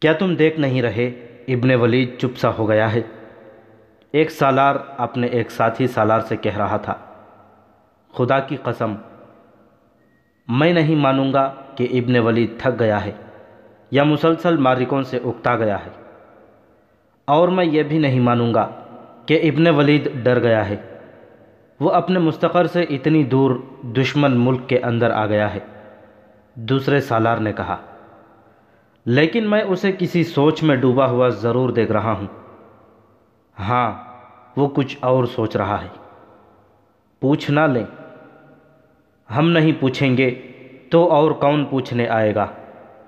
کیا تم دیکھ نہیں رہے؟ ابن ولید چپ سا ہو گیا ہے۔ ایک سالار اپنے ایک ساتھی سالار سے کہہ رہا تھا، خدا کی قسم میں نہیں مانوں گا کہ ابن ولید تھک گیا ہے یا مسلسل معرکوں سے اکتا گیا ہے، اور میں یہ بھی نہیں مانوں گا کہ ابن ولید ڈر گیا ہے، وہ اپنے مستقر سے اتنی دور دشمن ملک کے اندر آ گیا ہے۔ دوسرے سالار نے کہا، لیکن میں اسے کسی سوچ میں ڈوبا ہوا ضرور دیکھ رہا ہوں۔ ہاں، وہ کچھ اور سوچ رہا ہے۔ پوچھ نہ لیں؟ ہم نہیں پوچھیں گے تو اور کون پوچھنے آئے گا؟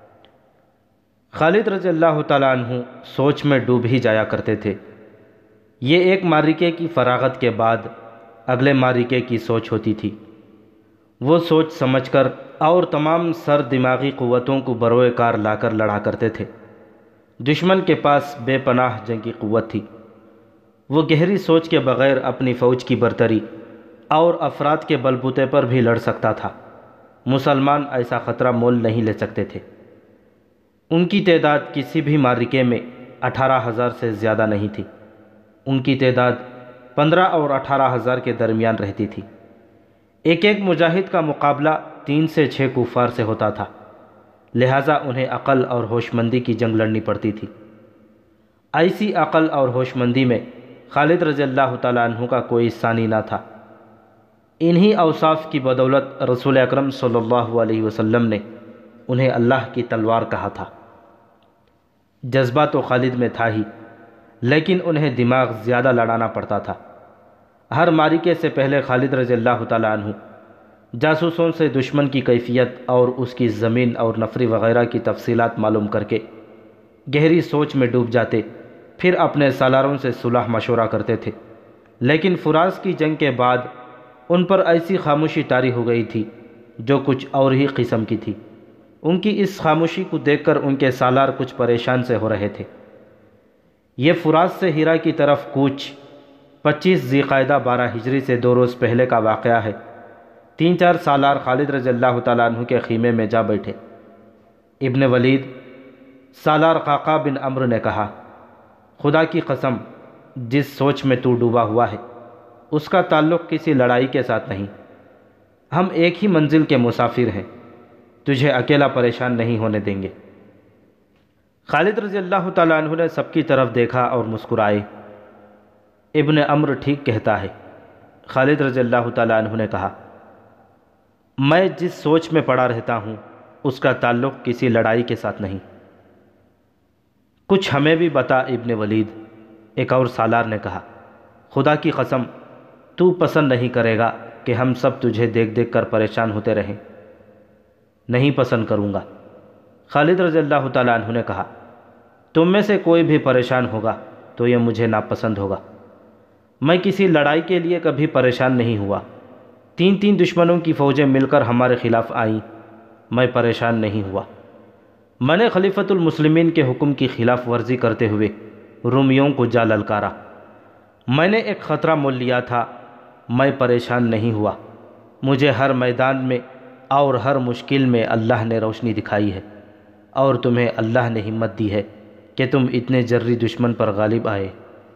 خالد رضی اللہ تعالیٰ عنہ سوچ میں ڈوب ہی جایا کرتے تھے۔ یہ ایک معرکے کی فراغت کے بعد اگلے معرکے کی سوچ ہوتی تھی۔ وہ سوچ سمجھ کر اور تمام سر دماغی قوتوں کو بروئے کار لا کر لڑا کرتے تھے۔ دشمن کے پاس بے پناہ جنگی قوت تھی۔ وہ گہری سوچ کے بغیر اپنی فوج کی برتری اور افراد کے بلبوتے پر بھی لڑ سکتا تھا۔ مسلمان ایسا خطرہ مول نہیں لے سکتے تھے۔ ان کی تعداد کسی بھی معرکے میں 18,000 سے زیادہ نہیں تھی۔ ان کی تعداد 15 اور 18,000 کے درمیان رہتی تھی۔ ایک ایک مجاہد کا مقابلہ 3 سے 6 کفار سے ہوتا تھا، لہٰذا انہیں عقل اور ہوش مندی کی جنگ لڑنی پڑتی تھی۔ ایسی عقل اور ہوش مندی میں خالد رضی اللہ تعالیٰ عنہ کا کوئی ثانی نہ تھا۔ انہی اوصاف کی بدولت رسول اکرم صلی اللہ علیہ وسلم نے انہیں اللہ کی تلوار کہا تھا۔ جذبہ تو خالد میں تھا ہی، لیکن انہیں دماغ زیادہ لڑانا پڑتا تھا۔ ہر معرکے سے پہلے خالد رضی اللہ تعالیٰ عنہ جاسوسوں سے دشمن کی کیفیت اور اس کی زمین اور نفری وغیرہ کی تفصیلات معلوم کر کے گہری سوچ میں ڈوب جاتے، پھر اپنے سالاروں سے صلح مشورہ کرتے تھے۔ لیکن فراز کی جنگ کے بعد ان پر ایسی خاموشی طاری ہو گئی تھی جو کچھ اور ہی قسم کی تھی۔ ان کی اس خاموشی کو دیکھ کر ان کے سالار کچھ پریشان سے ہو رہے تھے۔ یہ فراز سے ہیرا کی طرف کوچ 25 ذی قعدہ 12 ہجری سے 2 روز پہلے کا واقعہ ہے۔ 3-4 سالار خالد رضی اللہ تعالیٰ عنہ کے خیمے میں جا بیٹھے۔ ابن ولید سالار قعقاع بن عمرو نے کہا، خدا کی قسم جس سوچ میں تو ڈوبا ہوا ہے اس کا تعلق کسی لڑائی کے ساتھ نہیں۔ ہم ایک ہی منزل کے مسافر ہیں، تجھے اکیلا پریشان نہیں ہونے دیں گے۔ خالد رضی اللہ تعالیٰ عنہ نے سب کی طرف دیکھا اور مسکرائے۔ ابن عمرو ٹھیک کہتا ہے۔ خالد رضی اللہ تعالیٰ عنہ نے کہا، میں جس سوچ میں پڑا رہتا ہوں اس کا تعلق کسی لڑائی کے ساتھ نہیں۔ کچھ ہمیں بھی بتا ابن ولید، ایک اور سالار نے کہا۔ خدا کی قسم تو پسند نہیں کرے گا کہ ہم سب تجھے دیکھ دیکھ کر پریشان ہوتے رہیں؟ نہیں پسند کروں گا۔ خالد رضی اللہ تعالیٰ عنہ نے کہا، تم میں سے کوئی بھی پریشان ہوگا تو یہ مجھے ناپسند ہوگا۔ میں کسی لڑائی کے لیے کبھی پریشان نہیں ہوا۔ 3 دشمنوں کی فوجیں مل کر ہمارے خلاف آئیں، میں پریشان نہیں ہوا۔ میں نے خلیفۃ المسلمین کے حکم کی خلاف ورزی کرتے ہوئے رومیوں کو جا للکارا۔ میں نے ایک خطرہ مول لیا تھا، میں پریشان نہیں ہوا۔ مجھے ہر میدان میں اور ہر مشکل میں اللہ نے روشنی دکھائی ہے، اور تمہیں اللہ نے ہمت دی ہے کہ تم اتنے جری دشمن پر غالب آئے۔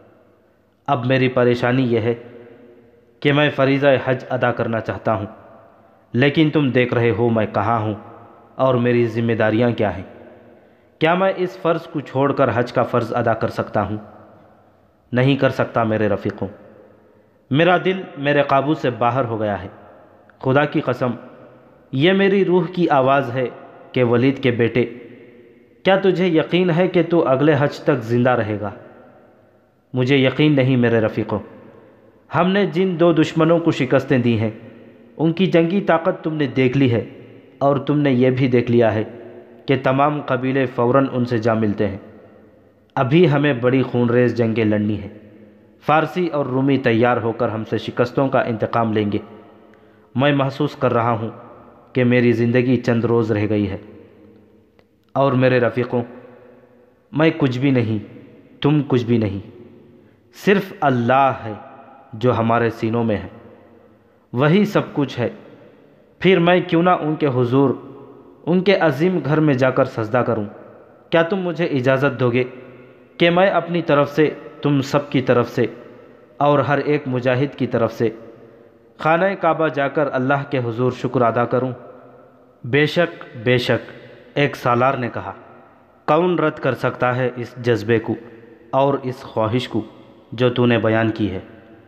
اب میری پریشانی یہ ہے کہ میں فریضہ حج ادا کرنا چاہتا ہوں، لیکن تم دیکھ رہے ہو میں کہاں ہوں اور میری ذمہ داریاں کیا ہیں۔ کیا میں اس فرض کو چھوڑ کر حج کا فرض ادا کر سکتا ہوں؟ نہیں کر سکتا میرے رفیقوں۔ میرا دل میرے قابو سے باہر ہو گیا ہے۔ خدا کی قسم یہ میری روح کی آواز ہے کہ ولید کے بیٹے، کیا تجھے یقین ہے کہ تو اگلے حج تک زندہ رہے گا؟ مجھے یقین نہیں میرے رفیقوں۔ ہم نے جن 2 دشمنوں کو شکستیں دی ہیں ان کی جنگی طاقت تم نے دیکھ لی ہے، اور تم نے یہ بھی دیکھ لیا ہے کہ تمام قبیلے فوراً ان سے جا ملتے ہیں۔ ابھی ہمیں بڑی خونریز جنگیں لڑنی ہیں۔ فارسی اور رومی تیار ہو کر ہم سے شکستوں کا انتقام لیں گے۔ میں محسوس کر رہا ہوں کہ میری زندگی چند روز رہ گئی ہے، اور میرے رفیقوں میں کچھ بھی نہیں، تم کچھ بھی نہیں، صرف اللہ ہے جو ہمارے سینوں میں ہے، وہی سب کچھ ہے۔ پھر میں کیوں نہ ان کے حضور، ان کے عظیم گھر میں جا کر سجدہ کروں، کیا تم مجھے اجازت دو گے کہ میں اپنی طرف سے، تم سب کی طرف سے اور ہر ایک مجاہد کی طرف سے خانہ کعبہ جا کر اللہ کے حضور شکر ادا کروں؟ بے شک بے شک، ایک سالار نے کہا، کون رد کر سکتا ہے اس جذبے کو اور اس خواہش کو جو تو نے بیان کی ہے؟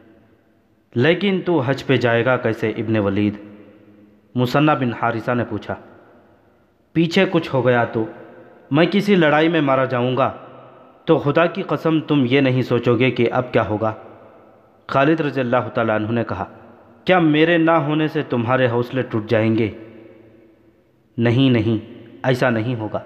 لیکن تو حج پہ جائے گا کیسے ابن ولید؟ مثنہ بن حارثہ نے پوچھا۔ پیچھے کچھ ہو گیا تو میں کسی لڑائی میں مارا جاؤں گا تو خدا کی قسم تم یہ نہیں سوچو گے کہ اب کیا ہوگا؟ خالد رضی اللہ تعالیٰ عنہ نے کہا، کیا میرے نہ ہونے سے تمہارے حوصلے ٹوٹ جائیں گے؟ نہیں نہیں، ایسا نہیں ہوگا،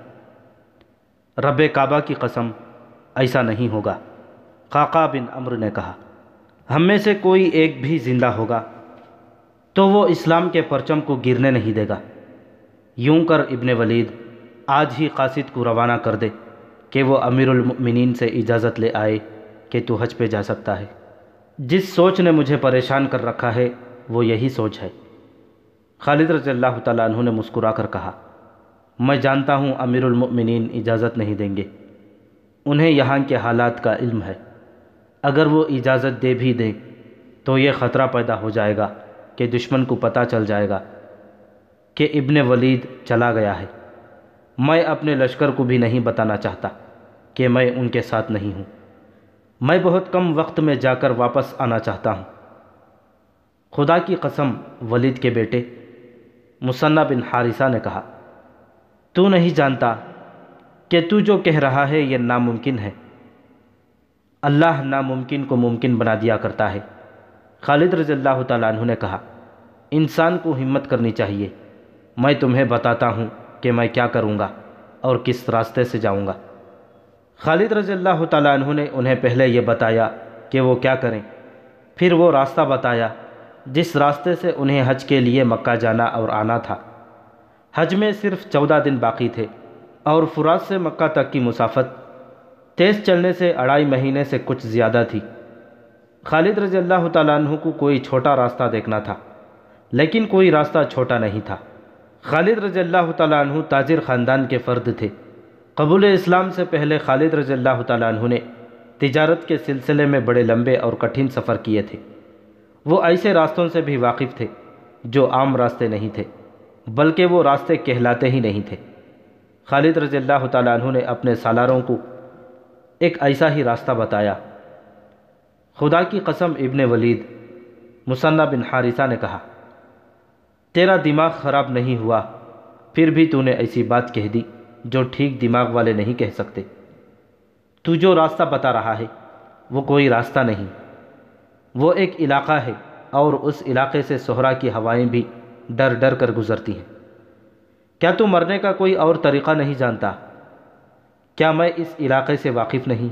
رب کعبہ کی قسم ایسا نہیں ہوگا۔ قعقاع بن عمرو نے کہا، ہم میں سے کوئی ایک بھی زندہ ہوگا تو وہ اسلام کے پرچم کو گرنے نہیں دے گا۔ یوں کر ابن ولید، آج ہی قاصد کو روانہ کر دے کہ وہ امیر المؤمنین سے اجازت لے آئے کہ تو حج پہ جا سکتا ہے۔ جس سوچ نے مجھے پریشان کر رکھا ہے وہ یہی سوچ ہے۔ خالد رضی اللہ تعالیٰ عنہ نے مسکرا کر کہا، میں جانتا ہوں امیر المؤمنین اجازت نہیں دیں گے، انہیں یہاں کے حالات کا علم ہے۔ اگر وہ اجازت دے بھی دیں تو یہ خطرہ پیدا ہو جائے گا کہ دشمن کو پتہ چل جائے گا کہ ابن ولید چلا گیا ہے۔ میں اپنے لشکر کو بھی نہیں بتانا چاہتا کہ میں ان کے ساتھ نہیں ہوں۔ میں بہت کم وقت میں جا کر واپس آنا چاہتا ہوں۔ خدا کی قسم ولید کے بیٹے، مثنہ بن حارثہ نے کہا، تو نہیں جانتا کہ تو جو کہہ رہا ہے یہ ناممکن ہے؟ اللہ ناممکن کو ممکن بنا دیا کرتا ہے۔ خالد رضی اللہ تعالیٰ عنہ نے کہا، انسان کو ہمت کرنی چاہیے، میں تمہیں بتاتا ہوں کہ میں کیا کروں گا اور کس راستے سے جاؤں گا۔ خالد رضی اللہ تعالیٰ عنہ نے انہیں پہلے یہ بتایا کہ وہ کیا کریں، پھر وہ راستہ بتایا جس راستے سے انہیں حج کے لیے مکہ جانا اور آنا تھا۔ حج میں صرف 14 دن باقی تھے اور فرات سے مکہ تک کی مسافت تیز چلنے سے 2.5 مہینے سے کچھ زیادہ تھی۔ خالد رضی اللہ تعالیٰ عنہ کو کوئی چھوٹا راستہ دیکھنا تھا، لیکن کوئی راستہ چھوٹا نہیں تھا۔ خالد رضی اللہ تعالیٰ عنہ تاجر خاندان کے فرد تھے۔ قبول اسلام سے پہلے خالد رضی اللہ تعالیٰ عنہ نے تجارت کے سلسلے میں بڑے لمبے اور کٹھن سفر کیے تھے۔ وہ ایسے راستوں سے بھی واقف تھے جو عام راستے نہیں تھے، بلکہ وہ راستے کہلاتے ہی نہیں تھے۔ خالد رضی اللہ تعالیٰ عنہ نے اپنے سالاروں کو ایک ایسا ہی راستہ بتایا۔ خدا کی قسم ابن ولید، مثنہ بن حارثہ نے کہا، تیرا دماغ خراب نہیں ہوا، پھر بھی تو نے ایسی بات کہہ دی جو ٹھیک دماغ والے نہیں کہہ سکتے۔ تو جو راستہ بتا رہا ہے وہ کوئی راستہ نہیں، وہ ایک علاقہ ہے اور اس علاقے سے صحرا کی ہوائیں بھی ڈر ڈر کر گزرتی ہیں۔ کیا تو مرنے کا کوئی اور طریقہ نہیں جانتا؟ کیا میں اس علاقے سے واقف نہیں؟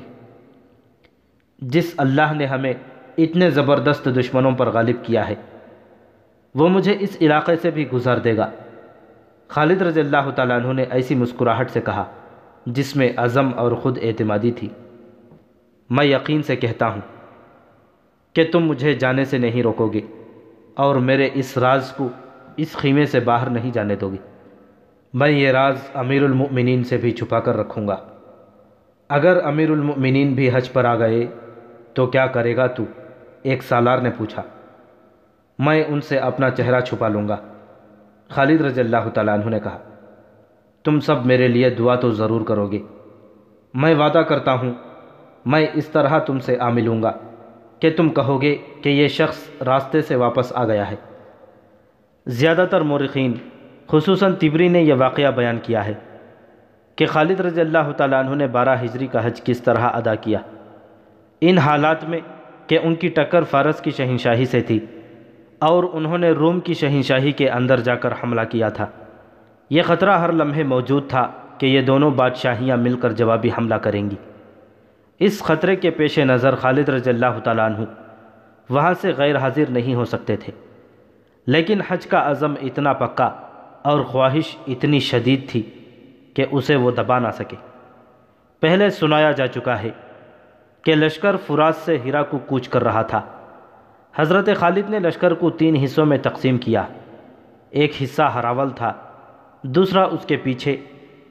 جس اللہ نے ہمیں اتنے زبردست دشمنوں پر غالب کیا ہے وہ مجھے اس علاقے سے بھی گزار دے گا۔ خالد رضی اللہ تعالیٰ عنہ نے ایسی مسکراہٹ سے کہا جس میں عزم اور خود اعتمادی تھی، میں یقین سے کہتا ہوں کہ تم مجھے جانے سے نہیں روکو گے اور میرے اس راز کو اس خیمے سے باہر نہیں جانے دو گے۔ میں یہ راز امیر المؤمنین سے بھی چھپا کر رکھوں گا۔ اگر امیر المؤمنین بھی حج پر آ گئے تو کیا کرے گا تو؟ ایک سالار نے پوچھا۔ میں ان سے اپنا چہرہ چھپا لوں گا، خالد رضی اللہ تعالیٰ عنہ نے کہا۔ تم سب میرے لیے دعا تو ضرور کرو گے۔ میں وعدہ کرتا ہوں میں اس طرح تم سے آ ملوں گا کہ تم کہو گے کہ یہ شخص راستے سے واپس آ گیا ہے۔ زیادہ تر مورخین خصوصاً طبری نے یہ واقعہ بیان کیا ہے کہ خالد رضی اللہ تعالیٰ عنہ نے 12 ہجری کا حج کس طرح ادا کیا۔ ان حالات میں کہ ان کی ٹکر فارس کی شہنشاہی سے تھی اور انہوں نے روم کی شہنشاہی کے اندر جا کر حملہ کیا تھا، یہ خطرہ ہر لمحے موجود تھا کہ یہ دونوں بادشاہیاں مل کر جوابی حملہ کریں گی۔ اس خطرے کے پیش نظر خالد رضی اللہ تعالیٰ عنہ وہاں سے غیر حاضر نہیں ہو سکتے تھے، لیکن حج کا عزم اتنا پکا اور خواہش اتنی شدید تھی کہ اسے وہ دبا نہ سکے۔ پہلے سنایا جا چکا ہے کہ لشکر فرات سے ہرا کو کوچ کر رہا تھا۔ حضرت خالد نے لشکر کو 3 حصوں میں تقسیم کیا، ایک حصہ ہراول تھا، دوسرا اس کے پیچھے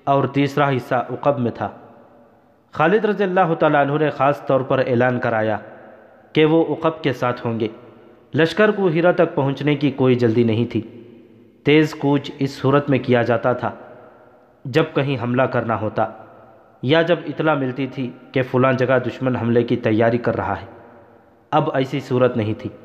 اور تیسرا حصہ عقب میں تھا۔ خالد رضی اللہ تعالیٰ عنہ نے خاص طور پر اعلان کرایا کہ وہ عقب کے ساتھ ہوں گے۔ لشکر کو ہیرا تک پہنچنے کی کوئی جلدی نہیں تھی۔ تیز کوچ اس صورت میں کیا جاتا تھا جب کہیں حملہ کرنا ہوتا یا جب اطلاع ملتی تھی کہ فلاں جگہ دشمن حملے کی تیاری کر رہا ہے۔ اب ایسی صورت نہیں تھی۔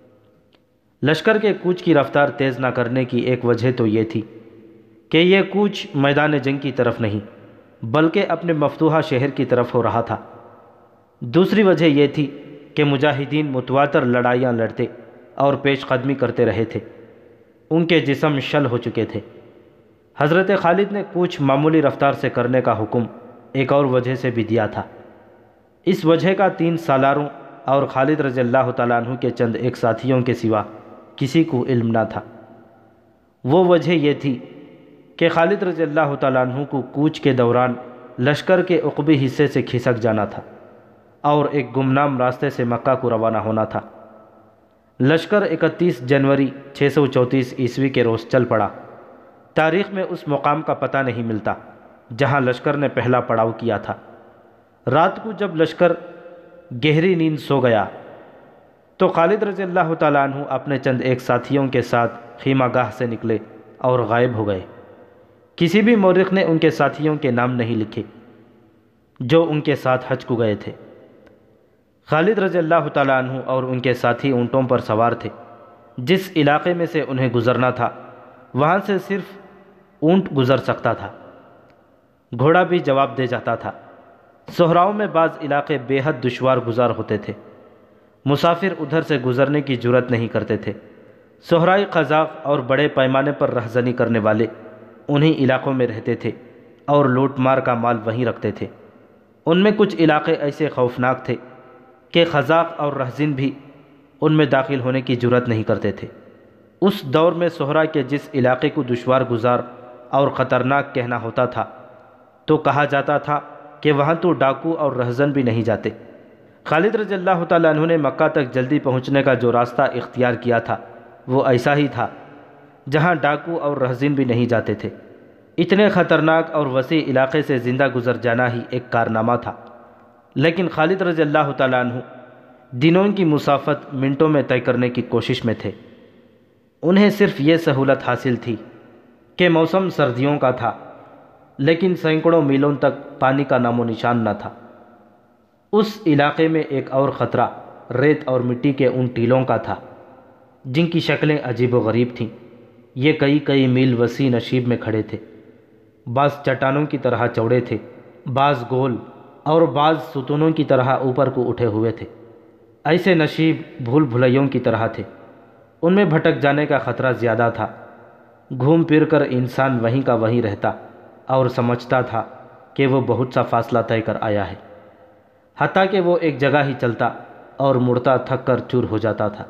لشکر کے کوچ کی رفتار تیز نہ کرنے کی ایک وجہ تو یہ تھی کہ یہ کوچ میدان جنگ کی طرف نہیں بلکہ اپنے مفتوحہ شہر کی طرف ہو رہا تھا۔ دوسری وجہ یہ تھی کہ مجاہدین متواتر لڑائیاں لڑتے اور پیش قدمی کرتے رہے تھے۔ ان کے جسم شل ہو چکے تھے۔ حضرت خالد نے کوچ معمولی رفتار سے کرنے کا حکم ایک اور وجہ سے بھی دیا تھا۔ اس وجہ کا 3 سالاروں اور خالد رضی اللہ تعالیٰ عنہ کے چند ایک ساتھیوں کے سوا کسی کو علم نہ تھا۔ وہ وجہ یہ تھی کہ خالد رضی اللہ تعالیٰ عنہ کو کوچ کے دوران لشکر کے عقبی حصے سے کھسک جانا تھا اور ایک گمنام راستے سے مکہ کو روانہ ہونا تھا۔ لشکر 31 جنوری 634 عیسوی کے روز چل پڑا۔ تاریخ میں اس مقام کا پتہ نہیں ملتا جہاں لشکر نے پہلا پڑاؤ کیا تھا۔ رات کو جب لشکر گہری نیند سو گیا تو خالد رضی اللہ تعالیٰ عنہ اپنے چند ایک ساتھیوں کے ساتھ خیمہ گاہ سے نکلے اور غائب ہو گئے۔ کسی بھی مورخ نے ان کے ساتھیوں کے نام نہیں لکھے جو ان کے ساتھ حج کو گئے تھے۔ خالد رضی اللہ تعالیٰ عنہ اور ان کے ساتھی اونٹوں پر سوار تھے۔ جس علاقے میں سے انہیں گزرنا تھا وہاں سے صرف اونٹ گزر سکتا تھا، گھوڑا بھی جواب دے جاتا تھا۔ صحراؤں میں بعض علاقے بے حد دشوار گزار ہوتے تھے، مسافر ادھر سے گزرنے کی جرت نہیں کرتے تھے۔ صحرائی قزاق اور بڑے پیمانے پر رہزنی کرنے والے انہی علاقوں میں رہتے تھے اور لوٹ مار کا مال وہیں رکھتے تھے۔ ان میں کچھ علاقے ایسے خوفناک تھے کہ قزاق اور رہزن بھی ان میں داخل ہونے کی جرت نہیں کرتے تھے۔ اس دور میں صحرا کے جس علاقے کو دشوار گزار اور خطرناک کہنا ہوتا تھا تو کہا جاتا تھا کہ وہاں تو ڈاکو اور رہزن بھی نہیں جاتے۔ خالد رضی اللہ تعالیٰ عنہ نے مکہ تک جلدی پہنچنے کا جو راستہ اختیار کیا تھا وہ ایسا ہی تھا جہاں ڈاکو اور رہزن بھی نہیں جاتے تھے۔ اتنے خطرناک اور وسیع علاقے سے زندہ گزر جانا ہی ایک کارنامہ تھا، لیکن خالد رضی اللہ تعالیٰ عنہ دنوں کی مسافت منٹوں میں طے کرنے کی کوشش میں تھے۔ انہیں صرف یہ سہولت حاصل تھی کہ موسم سردیوں کا تھا، لیکن سینکڑوں میلوں تک پانی کا نام و نشان نہ تھا۔ اس علاقے میں ایک اور خطرہ ریت اور مٹی کے ان ٹیلوں کا تھا جن کی شکلیں عجیب و غریب تھیں۔ یہ کئی میل وسیع نشیب میں کھڑے تھے، بعض چٹانوں کی طرح چوڑے تھے، بعض گول اور بعض ستونوں کی طرح اوپر کو اٹھے ہوئے تھے۔ ایسے نشیب بھول بھلیوں کی طرح تھے، ان میں بھٹک جانے کا خطرہ زیادہ تھا۔ گھوم پھر کر انسان وہیں کا وہیں رہتا اور سمجھتا تھا کہ وہ بہت سا فاصلہ طے کر آیا ہے، حتیٰ کہ وہ ایک جگہ ہی چلتا اور مڑتا تھک کر چور ہو جاتا تھا۔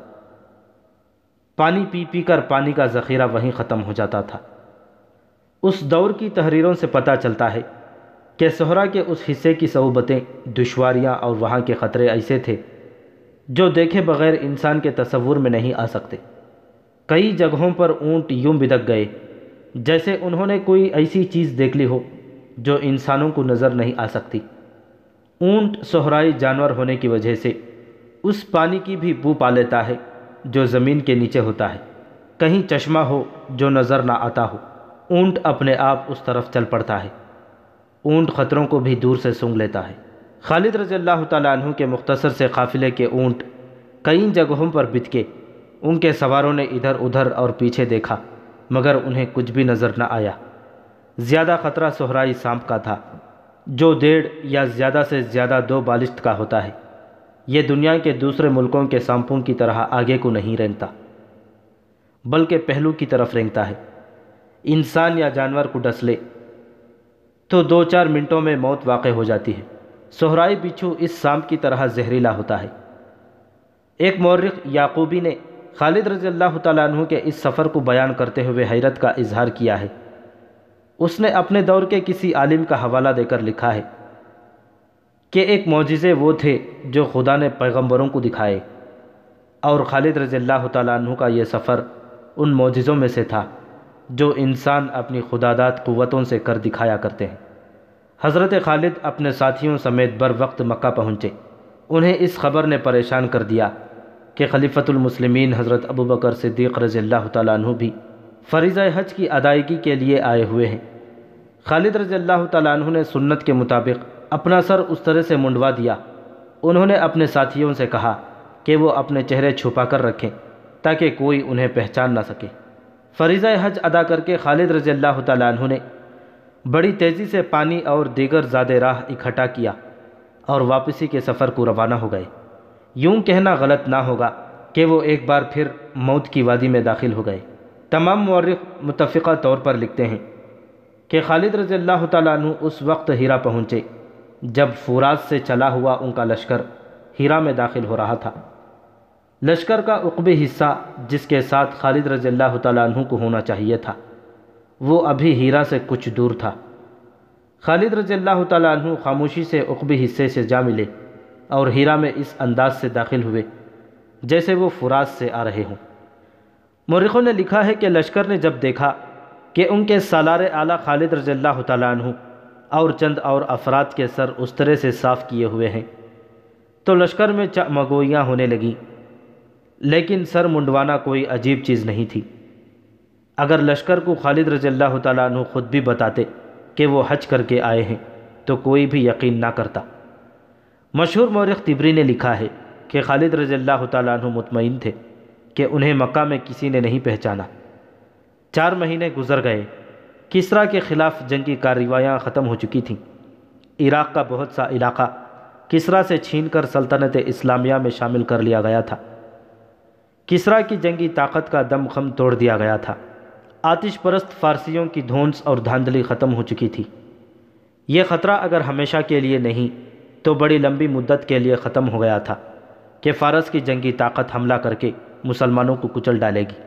پانی پی پی کر پانی کا ذخیرہ وہیں ختم ہو جاتا تھا۔ اس دور کی تحریروں سے پتہ چلتا ہے کہ صحرا کے اس حصے کی صعوبتیں، دشواریاں اور وہاں کے خطرے ایسے تھے جو دیکھے بغیر انسان کے تصور میں نہیں آ سکتے۔ کئی جگہوں پر اونٹ یوں بدک گئے جیسے انہوں نے کوئی ایسی چیز دیکھ لی ہو جو انسانوں کو نظر نہیں آ سکتی۔ اونٹ صحرائی جانور ہونے کی وجہ سے اس پانی کی بھی بو پا لیتا ہے جو زمین کے نیچے ہوتا ہے۔ کہیں چشمہ ہو جو نظر نہ آتا ہو، اونٹ اپنے آپ اس طرف چل پڑتا ہے۔ اونٹ خطروں کو بھی دور سے سونگھ لیتا ہے۔ خالد رضی اللہ تعالیٰ عنہ کے مختصر سے قافلے کے اونٹ کئی جگہوں پر بتکے۔ ان کے سواروں نے ادھر ادھر اور پیچھے دیکھا مگر انہیں کچھ بھی نظر نہ آیا۔ زیادہ خطرہ صحرائی سانپ کا تھا جو 1.5 یا زیادہ سے زیادہ 2 بالشت کا ہوتا ہے۔ یہ دنیا کے دوسرے ملکوں کے سانپوں کی طرح آگے کو نہیں رینگتا بلکہ پہلو کی طرف رینگتا ہے۔ انسان یا جانور کو ڈس لے تو 2-4 منٹوں میں موت واقع ہو جاتی ہے۔ صحرائی بچھو اس سانپ کی طرح زہریلا ہوتا ہے۔ ایک مورخ یعقوبی نے خالد رضی اللہ تعالیٰ عنہ کے اس سفر کو بیان کرتے ہوئے حیرت کا اظہار کیا ہے۔ اس نے اپنے دور کے کسی عالم کا حوالہ دے کر لکھا ہے کہ ایک معجزے وہ تھے جو خدا نے پیغمبروں کو دکھائے، اور خالد رضی اللہ تعالیٰ عنہ کا یہ سفر ان معجزوں میں سے تھا۔ جو انسان اپنی خداداد قوتوں سے کر دکھایا کرتے ہیں۔ حضرت خالد اپنے ساتھیوں سمیت بر وقت مکہ پہنچے۔ انہیں اس خبر نے پریشان کر دیا کہ خلیفۃ المسلمین حضرت ابوبکر صدیق رضی اللہ تعالیٰ عنہ بھی فریضہ حج کی ادائیگی کے لیے آئے ہوئے ہیں۔ خالد رضی اللہ تعالیٰ عنہ نے سنت کے مطابق اپنا سر اس طرح سے منڈوا دیا۔ انہوں نے اپنے ساتھیوں سے کہا کہ وہ اپنے چہرے چھپا کر رکھیں تاکہ کوئی انہیں پہچان نہ سکے۔ فریضہ حج ادا کر کے خالد رضی اللہ تعالیٰ عنہ نے بڑی تیزی سے پانی اور دیگر زاد راہ اکٹھا کیا اور واپسی کے سفر کو روانہ ہو گئے۔ یوں کہنا غلط نہ ہوگا کہ وہ ایک بار پھر موت کی وادی میں داخل ہو گئے۔ تمام مورخ متفقہ طور پر لکھتے ہیں کہ خالد رضی اللہ تعالیٰ عنہ اس وقت ہیرا پہنچے جب فوراز سے چلا ہوا ان کا لشکر ہیرا میں داخل ہو رہا تھا۔ لشکر کا عقبی حصہ جس کے ساتھ خالد رضی اللہ تعالیٰ عنہ کو ہونا چاہیے تھا وہ ابھی ہیرا سے کچھ دور تھا۔ خالد رضی اللہ تعالیٰ عنہ خاموشی سے عقبی حصے سے جا ملے اور ہیرا میں اس انداز سے داخل ہوئے جیسے وہ فراز سے آ رہے ہوں۔ مورخوں نے لکھا ہے کہ لشکر نے جب دیکھا کہ ان کے سالار اعلیٰ خالد رضی اللہ تعالیٰ عنہ اور چند اور افراد کے سر اس طرح سے صاف کیے ہوئے ہیں تو لشکر میں چمگوئیاں ہونے لگیں، لیکن سر منڈوانا کوئی عجیب چیز نہیں تھی۔ اگر لشکر کو خالد رضی اللہ تعالیٰ عنہ خود بھی بتاتے کہ وہ حج کر کے آئے ہیں تو کوئی بھی یقین نہ کرتا۔ مشہور مورخ طبری نے لکھا ہے کہ خالد رضی اللہ تعالیٰ عنہ مطمئن تھے کہ انہیں مکہ میں کسی نے نہیں پہچانا۔ 4 مہینے گزر گئے۔ کسریٰ کے خلاف جنگی کارروائیاں ختم ہو چکی تھیں۔ عراق کا بہت سا علاقہ کسریٰ سے چھین کر سلطنت اسلامیہ میں شامل کر لیا گیا تھا۔ کسریٰ کی جنگی طاقت کا دم خم توڑ دیا گیا تھا۔ آتش پرست فارسیوں کی دھونس اور دھاندلی ختم ہو چکی تھی۔ یہ خطرہ اگر ہمیشہ کے لیے نہیں تو بڑی لمبی مدت کے لیے ختم ہو گیا تھا کہ فارس کی جنگی طاقت حملہ کر کے مسلمانوں کو کچل ڈالے گی۔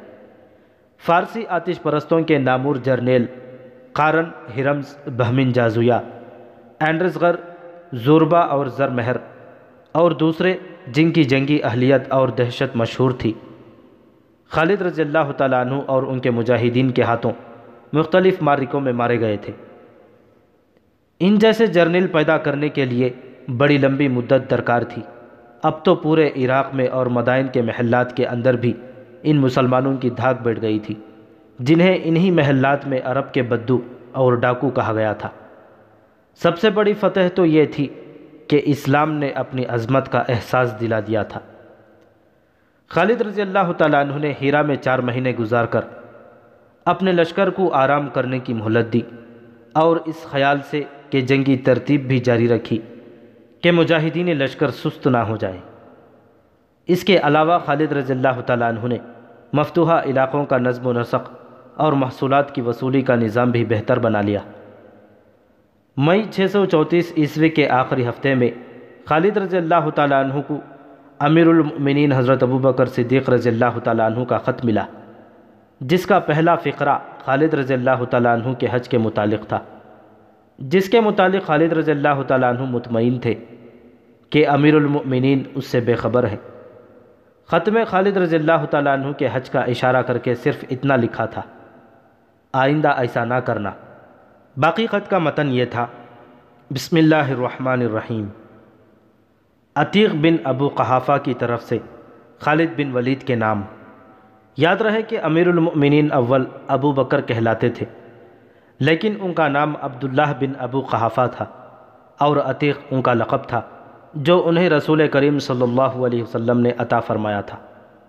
فارسی آتش پرستوں کے نامور جرنیل قارن، ہرمز، بہمن جازویہ، اینڈرزغر، زوربا اور زرمہر اور دوسرے جن کی جنگی اہلیت اور دہشت مشہور تھی، خالد رضی اللہ تعالیٰ عنہ اور ان کے مجاہدین کے ہاتھوں مختلف معرکوں میں مارے گئے تھے۔ ان جیسے جرنیل پیدا کرنے کے لیے بڑی لمبی مدت درکار تھی۔ اب تو پورے عراق میں اور مدائن کے محلات کے اندر بھی ان مسلمانوں کی دھاک بیٹھ گئی تھی، جنہیں انہی محلات میں عرب کے بدو اور ڈاکو کہا گیا تھا۔ سب سے بڑی فتح تو یہ تھی کہ اسلام نے اپنی عظمت کا احساس دلا دیا تھا۔ خالد رضی اللہ تعالیٰ عنہ نے ہیرا میں 4 مہینے گزار کر اپنے لشکر کو آرام کرنے کی مہلت دی اور اس خیال سے کہ جنگی ترتیب بھی جاری رکھی کہ مجاہدین لشکر سست نہ ہو جائے۔ اس کے علاوہ خالد رضی اللہ تعالیٰ عنہ نے مفتوحہ علاقوں کا نظم و نسق اور محصولات کی وصولی کا نظام بھی بہتر بنا لیا۔ مئی 634 عیسوی کے آخری ہفتے میں خالد رضی اللہ تعالیٰ عنہ کو امیر المؤمنین حضرت ابوبکر صدیق رضی اللہ تعالیٰ عنہ کا خط ملا، جس کا پہلا فقرہ خالد رضی اللہ تعالیٰ عنہ کے حج کے متعلق تھا، جس کے متعلق خالد رضی اللہ تعالیٰ عنہ مطمئن تھے کہ امیر المؤمنین اس سے بے خبر ہیں۔ خط میں خالد رضی اللہ تعالیٰ عنہ کے حج کا اشارہ کر کے صرف اتنا لکھا تھا: آئندہ ایسا نہ کرنا۔ باقی خط کا متن یہ تھا: بسم اللہ الرحمن الرحیم، عتیق بن ابو قحافہ کی طرف سے خالد بن ولید کے نام۔ یاد رہے کہ امیر المؤمنین اول ابو بکر کہلاتے تھے، لیکن ان کا نام عبداللہ بن ابو قحافہ تھا اور عتیق ان کا لقب تھا جو انہیں رسول کریم صلی اللہ علیہ وسلم نے عطا فرمایا تھا۔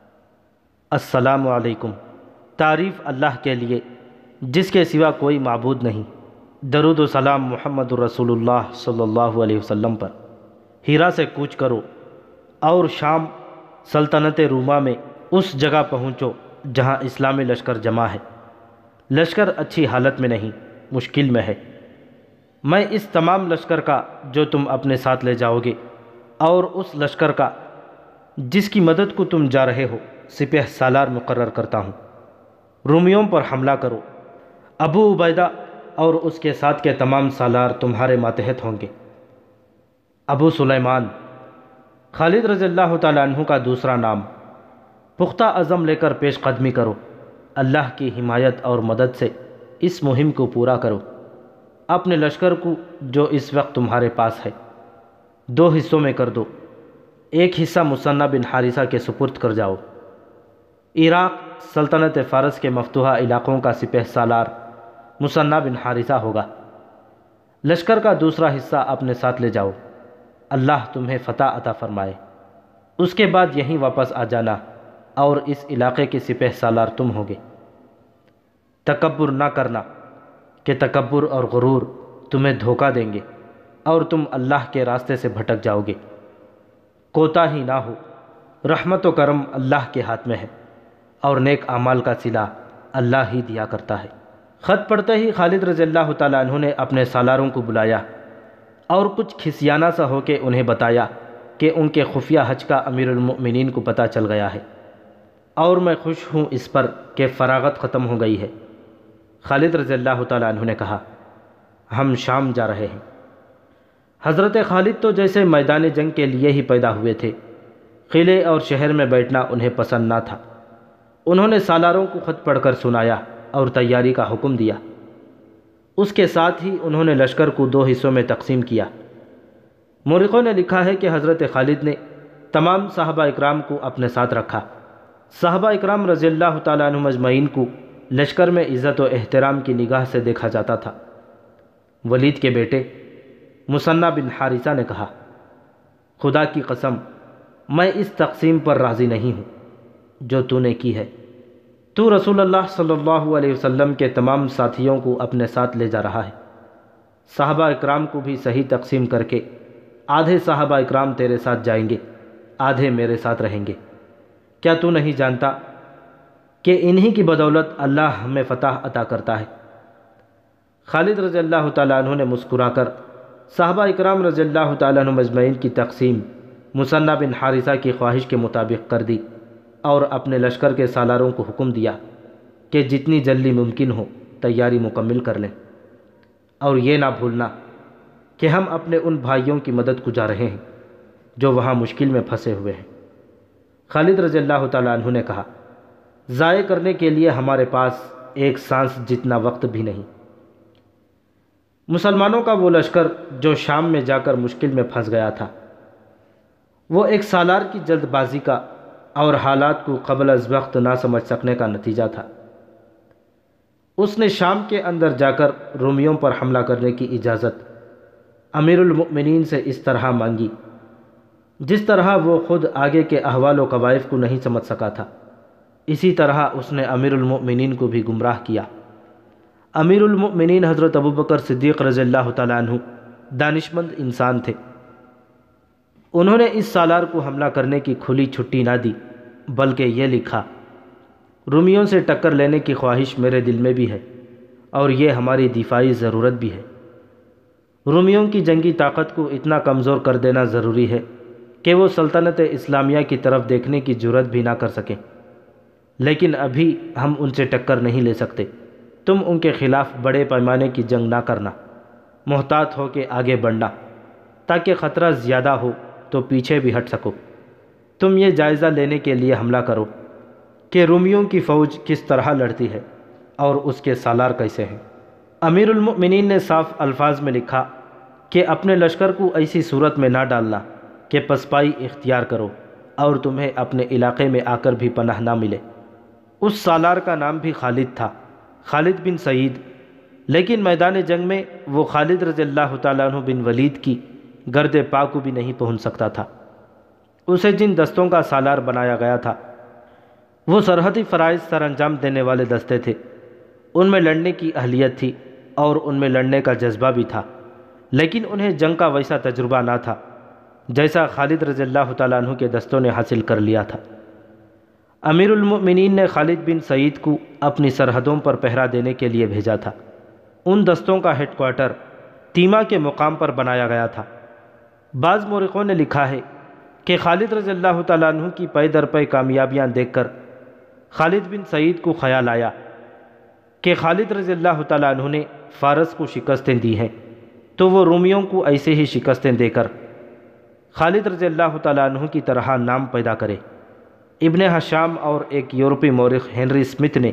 السلام علیکم، تعریف اللہ کے لیے جس کے سوا کوئی معبود نہیں، درود و سلام محمد الرسول اللہ صلی اللہ علیہ وسلم پر۔ ہیرا سے کوچ کرو اور شام سلطنت روما میں اس جگہ پہنچو جہاں اسلامی لشکر جمع ہے۔ لشکر اچھی حالت میں نہیں، مشکل میں ہے۔ میں اس تمام لشکر کا جو تم اپنے ساتھ لے جاؤ گے اور اس لشکر کا جس کی مدد کو تم جا رہے ہو سپہ سالار مقرر کرتا ہوں۔ رومیوں پر حملہ کرو۔ ابو عبیدہ اور اس کے ساتھ کے تمام سالار تمہارے ماتحت ہوں گے۔ ابو سلیمان، خالد رضی اللہ تعالیٰ عنہ کا دوسرا نام۔ پختہ عزم لے کر پیش قدمی کرو اللہ کی حمایت اور مدد سے اس مہم کو پورا کرو۔ اپنے لشکر کو جو اس وقت تمہارے پاس ہے 2 حصوں میں کر دو۔ ایک حصہ مثنیٰ بن حارثہ کے سپرد کر جاؤ۔ عراق سلطنت فارس کے مفتوحہ علاقوں کا سپہ سالار مثنیٰ بن حارثہ ہوگا۔ لشکر کا دوسرا حصہ اپنے ساتھ لے جاؤ، اللہ تمہیں فتح عطا فرمائے۔ اس کے بعد یہیں واپس آ جانا اور اس علاقے کے سپہ سالار تم ہوگے۔ تکبر نہ کرنا کہ تکبر اور غرور تمہیں دھوکہ دیں گے اور تم اللہ کے راستے سے بھٹک جاؤ گے۔ کوتاہی نہ ہو، رحمت و کرم اللہ کے ہاتھ میں ہے اور نیک اعمال کا صلہ اللہ ہی دیا کرتا ہے۔ خط پڑھتے ہی خالد رضی اللہ تعالیٰ عنہ نے اپنے سالاروں کو بلایا اور کچھ کھسیانہ سا ہو کے انہیں بتایا کہ ان کے خفیہ حج کا امیر المؤمنین کو پتہ چل گیا ہے اور میں خوش ہوں اس پر کہ فراغت ختم ہو گئی ہے۔ خالد رضی اللہ تعالیٰ عنہ نے کہا، ہم شام جا رہے ہیں۔ حضرت خالد تو جیسے میدان جنگ کے لیے ہی پیدا ہوئے تھے، قلعے اور شہر میں بیٹھنا انہیں پسند نہ تھا۔ انہوں نے سالاروں کو خط پڑھ کر سنایا اور تیاری کا حکم دیا۔ اس کے ساتھ ہی انہوں نے لشکر کو 2 حصوں میں تقسیم کیا۔ مورخوں نے لکھا ہے کہ حضرت خالد نے تمام صحابہ اکرام کو اپنے ساتھ رکھا۔ صحابہ اکرام رضی اللہ تعالیٰ عنہم اجمعین کو لشکر میں عزت و احترام کی نگاہ سے دیکھا جاتا تھا۔ ولید کے بیٹے مثنیٰ بن حارثہ نے کہا، خدا کی قسم میں اس تقسیم پر راضی نہیں ہوں جو تو نے کی ہے۔ تو رسول اللہ صلی اللہ علیہ وسلم کے تمام ساتھیوں کو اپنے ساتھ لے جا رہا ہے۔ صحابہ اکرام کو بھی صحیح تقسیم کر کے آدھے صحابہ اکرام تیرے ساتھ جائیں گے، آدھے میرے ساتھ رہیں گے۔ کیا تو نہیں جانتا کہ انہی کی بدولت اللہ ہمیں فتح عطا کرتا ہے؟ خالد رضی اللہ تعالیٰ عنہ نے مسکرا کر صحابہ اکرام رضی اللہ تعالیٰ عنہ اجمعین کی تقسیم مثنیٰ بن حارثہ کی خواہش کے مطابق کر دی اور اپنے لشکر کے سالاروں کو حکم دیا کہ جتنی جلدی ممکن ہو تیاری مکمل کر لیں، اور یہ نہ بھولنا کہ ہم اپنے ان بھائیوں کی مدد کو جا رہے ہیں جو وہاں مشکل میں پھنسے ہوئے ہیں۔ خالد رضی اللہ تعالیٰ عنہ نے کہا، ضائع کرنے کے لیے ہمارے پاس ایک سانس جتنا وقت بھی نہیں۔ مسلمانوں کا وہ لشکر جو شام میں جا کر مشکل میں پھنس گیا تھا، وہ ایک سالار کی جلد بازی کا اور حالات کو قبل از وقت نہ سمجھ سکنے کا نتیجہ تھا۔ اس نے شام کے اندر جا کر رومیوں پر حملہ کرنے کی اجازت امیر المؤمنین سے اس طرح مانگی جس طرح وہ خود آگے کے احوال و قوائف کو نہیں سمجھ سکا تھا۔ اسی طرح اس نے امیر المؤمنین کو بھی گمراہ کیا۔ امیر المؤمنین حضرت ابوبکر صدیق رضی اللہ تعالیٰ عنہ دانشمند انسان تھے۔ انہوں نے اس سالار کو حملہ کرنے کی کھلی چھٹی نہ دی، بلکہ یہ لکھا، رومیوں سے ٹکر لینے کی خواہش میرے دل میں بھی ہے اور یہ ہماری دفاعی ضرورت بھی ہے۔ رومیوں کی جنگی طاقت کو اتنا کمزور کر دینا ضروری ہے کہ وہ سلطنت اسلامیہ کی طرف دیکھنے کی جرات بھی نہ کر سکیں، لیکن ابھی ہم ان سے ٹکر نہیں لے سکتے۔ تم ان کے خلاف بڑے پیمانے کی جنگ نہ کرنا، محتاط ہو کے آگے بڑھنا تاکہ خطرہ زیادہ ہو تو پیچھے بھی ہٹ سکو۔ تم یہ جائزہ لینے کے لیے حملہ کرو کہ رومیوں کی فوج کس طرح لڑتی ہے اور اس کے سالار کیسے ہیں۔ امیر المؤمنین نے صاف الفاظ میں لکھا کہ اپنے لشکر کو ایسی صورت میں نہ ڈالنا کہ پسپائی اختیار کرو اور تمہیں اپنے علاقے میں آ کر بھی پناہ نہ ملے۔ اس سالار کا نام بھی خالد تھا، خالد بن سعید، لیکن میدان جنگ میں وہ خالد رضی اللہ تعالیٰ عنہ بن ولید کی گرد پا کو بھی نہیں پہنچ سکتا تھا۔ اسے جن دستوں کا سالار بنایا گیا تھا وہ سرحدی فرائض سر انجام دینے والے دستے تھے۔ ان میں لڑنے کی اہلیت تھی اور ان میں لڑنے کا جذبہ بھی تھا، لیکن انہیں جنگ کا ویسا تجربہ نہ تھا جیسا خالد رضی اللہ تعالیٰ عنہ کے دستوں نے حاصل کر لیا تھا۔ امیر المؤمنین نے خالد بن سعید کو اپنی سرحدوں پر پہرا دینے کے لیے بھیجا تھا۔ ان دستوں کا ہیڈ کوارٹر تیما کے مقام پر بنایا گیا تھا۔ بعض مورخوں نے لکھا ہے کہ خالد رضی اللہ تعالیٰ عنہ کی پے در پے کامیابیاں دیکھ کر خالد بن سعید کو خیال آیا کہ خالد رضی اللہ تعالیٰ عنہ نے فارس کو شکستیں دی ہیں تو وہ رومیوں کو ایسے ہی شکستیں دے کر خالد رضی اللہ تعالیٰ عنہ کی طرح نام پیدا کرے۔ ابن حشام اور ایک یورپی مورخ ہنری اسمتھ نے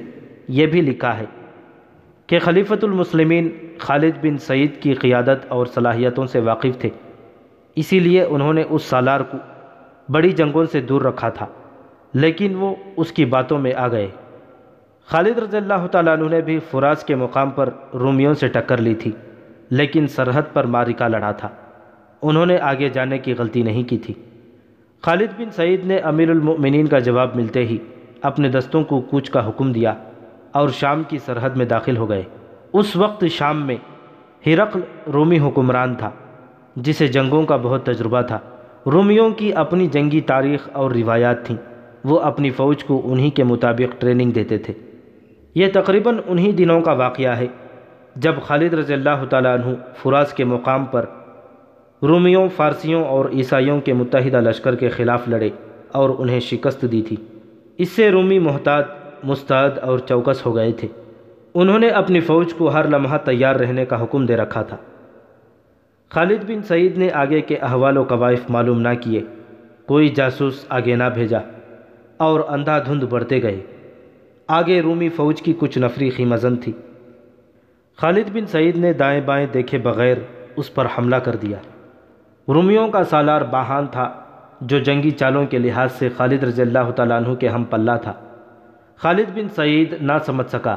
یہ بھی لکھا ہے کہ خلیفۃ المسلمین خالد بن سعید کی قیادت اور صلاحیتوں سے واقف تھے، اسی لیے انہوں نے اس سالار کو بڑی جنگوں سے دور رکھا تھا، لیکن وہ اس کی باتوں میں آ گئے۔ خالد رضی اللہ تعالیٰ عنہ نے بھی فراز کے مقام پر رومیوں سے ٹکر لی تھی، لیکن سرحد پر معرکہ لڑا تھا، انہوں نے آگے جانے کی غلطی نہیں کی تھی۔ خالد بن سعید نے امیر المؤمنین کا جواب ملتے ہی اپنے دستوں کو کوچ کا حکم دیا اور شام کی سرحد میں داخل ہو گئے۔ اس وقت شام میں ہرقل رومی حکمران تھا، جسے جنگوں کا بہت تجربہ تھا۔ رومیوں کی اپنی جنگی تاریخ اور روایات تھیں، وہ اپنی فوج کو انہی کے مطابق ٹریننگ دیتے تھے۔ یہ تقریباً انہی دنوں کا واقعہ ہے جب خالد رضی اللہ تعالیٰ عنہ فراز کے مقام پر رومیوں، فارسیوں اور عیسائیوں کے متحدہ لشکر کے خلاف لڑے اور انہیں شکست دی تھی۔ اس سے رومی محتاط، مستعد اور چوکس ہو گئے تھے۔ انہوں نے اپنی فوج کو ہر لمحہ تیار رہنے کا حکم دے رکھا تھا۔ خالد بن سعید نے آگے کے احوال و قوائف معلوم نہ کیے، کوئی جاسوس آگے نہ بھیجا اور اندھا دھند بڑھتے گئے۔ آگے رومی فوج کی کچھ نفری خیمزن تھی۔ خالد بن سعید نے دائیں بائیں دیکھے بغیر اس پر حملہ کر دیا۔ رومیوں کا سالار باہان تھا، جو جنگی چالوں کے لحاظ سے خالد رضی اللہ تعالیٰ عنہ کے ہم پلہ تھا۔ خالد بن سعید نہ سمجھ سکا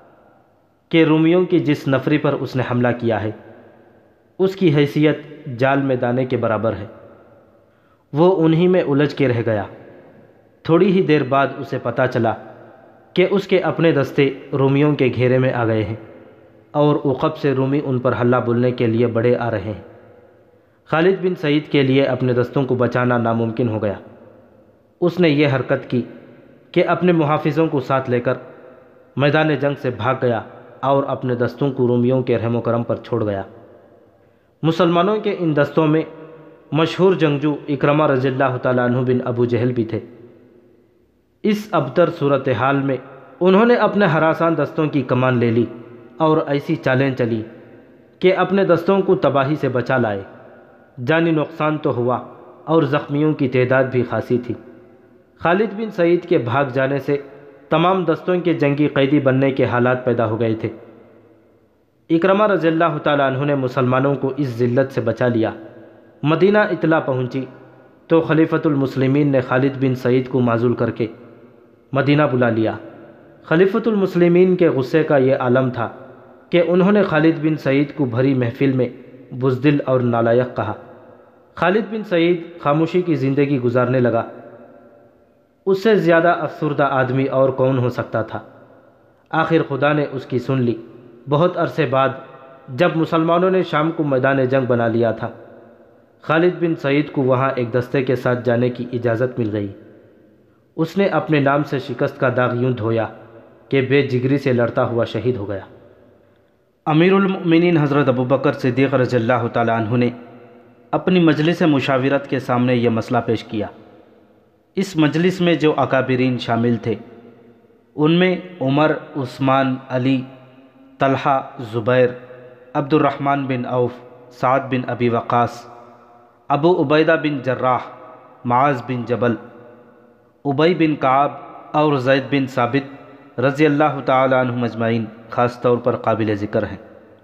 کہ رومیوں کی جس نفری پر اس نے حملہ کیا ہے اس کی حیثیت جال میں دانے کے برابر ہے۔ وہ انہی میں الجھ کے رہ گیا۔ تھوڑی ہی دیر بعد اسے پتہ چلا کہ اس کے اپنے دستے رومیوں کے گھیرے میں آ گئے ہیں اور عقب سے رومی ان پر حلہ بولنے کے لیے بڑھے آ رہے ہیں۔ خالد بن سعید کے لیے اپنے دستوں کو بچانا ناممکن ہو گیا۔ اس نے یہ حرکت کی کہ اپنے محافظوں کو ساتھ لے کر میدان جنگ سے بھاگ گیا اور اپنے دستوں کو رومیوں کے رحم و کرم پر چھوڑ گیا۔ مسلمانوں کے ان دستوں میں مشہور جنگجو اکرمہ رضی اللہ تعالیٰ عنہ بن ابو جہل بھی تھے۔ اس ابتر صورتحال میں انہوں نے اپنے ہراساں دستوں کی کمان لے لی اور ایسی چالیں چلی کہ اپنے دستوں کو تباہی سے بچا لائے۔ جانی نقصان تو ہوا اور زخمیوں کی تعداد بھی خاصی تھی۔ خالد بن سعید کے بھاگ جانے سے تمام دستوں کے جنگی قیدی بننے کے حالات پیدا ہو گئے تھے۔ اکرمہ رضی اللہ تعالیٰ عنہ نے مسلمانوں کو اس ذلت سے بچا لیا۔ مدینہ اطلاع پہنچی تو خلیفۃ المسلمین نے خالد بن سعید کو معزول کر کے مدینہ بلا لیا۔ خلیفۃ المسلمین کے غصے کا یہ عالم تھا کہ انہوں نے خالد بن سعید کو بھری محفل میں بزدل اور نالائق کہا۔ خالد بن سعید خاموشی کی زندگی گزارنے لگا۔ اس سے زیادہ افسردہ آدمی اور کون ہو سکتا تھا؟ آخر خدا نے اس کی سن لی۔ بہت عرصے بعد جب مسلمانوں نے شام کو میدان جنگ بنا لیا تھا، خالد بن سعید کو وہاں ایک دستے کے ساتھ جانے کی اجازت مل گئی۔ اس نے اپنے نام سے شکست کا داغ یوں دھویا کہ بے جگری سے لڑتا ہوا شہید ہو گیا۔ امیر المؤمنین حضرت ابوبکر صدیق رضی اللہ تعالیٰ عنہ نے اپنی مجلس مشاورت کے سامنے یہ مسئلہ پیش کیا۔ اس مجلس میں جو اکابرین شامل تھے ان میں عمر، عثمان، علی، طلحہ، زبیر، عبد الرحمن بن عوف، سعد بن ابی وقاص، ابو عبیدہ بن جراح، معاذ بن جبل، ابی بن کعب اور زید بن ثابت رضی اللہ تعالی عنہم اجمعین خاص طور پر قابل ذکر ہیں۔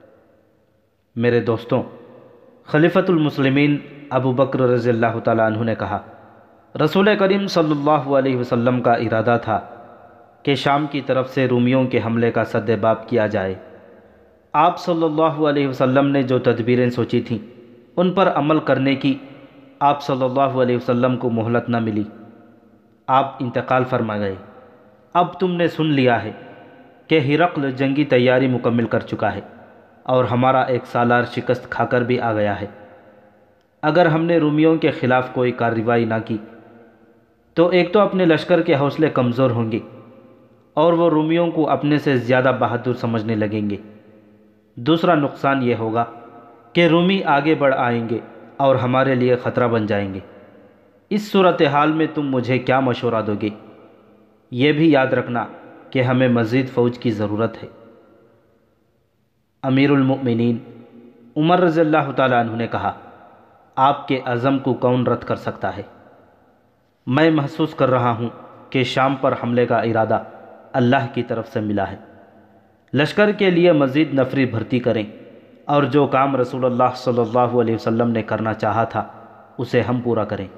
میرے دوستوں، خلیفۃ المسلمین ابو بکر رضی اللہ تعالی عنہ نے کہا، رسول کریم صلی اللہ علیہ وسلم کا ارادہ تھا کہ شام کی طرف سے رومیوں کے حملے کا سد باب کیا جائے۔ آپ صلی اللہ علیہ وسلم نے جو تدبیریں سوچی تھیں ان پر عمل کرنے کی آپ صلی اللہ علیہ وسلم کو مہلت نہ ملی۔ آپ انتقال فرما گئے۔ اب تم نے سن لیا ہے کہ ہرقل جنگی تیاری مکمل کر چکا ہے اور ہمارا ایک سالار شکست کھا کر بھی آ گیا ہے۔ اگر ہم نے رومیوں کے خلاف کوئی کارروائی نہ کی تو ایک تو اپنے لشکر کے حوصلے کمزور ہوں گے اور وہ رومیوں کو اپنے سے زیادہ بہادر سمجھنے لگیں گے۔ دوسرا نقصان یہ ہوگا کہ رومی آگے بڑھ آئیں گے اور ہمارے لیے خطرہ بن جائیں گے۔ اس صورتحال میں تم مجھے کیا مشورہ دو گے؟ یہ بھی یاد رکھنا کہ ہمیں مزید فوج کی ضرورت ہے۔ امیر المؤمنین عمر رضی اللہ تعالیٰ عنہ نے کہا، آپ کے عزم کو کون رد کر سکتا ہے؟ میں محسوس کر رہا ہوں کہ شام پر حملے کا ارادہ اللہ کی طرف سے ملا ہے۔ لشکر کے لیے مزید نفری بھرتی کریں اور جو کام رسول اللہ صلی اللہ علیہ وسلم نے کرنا چاہا تھا اسے ہم پورا کریں۔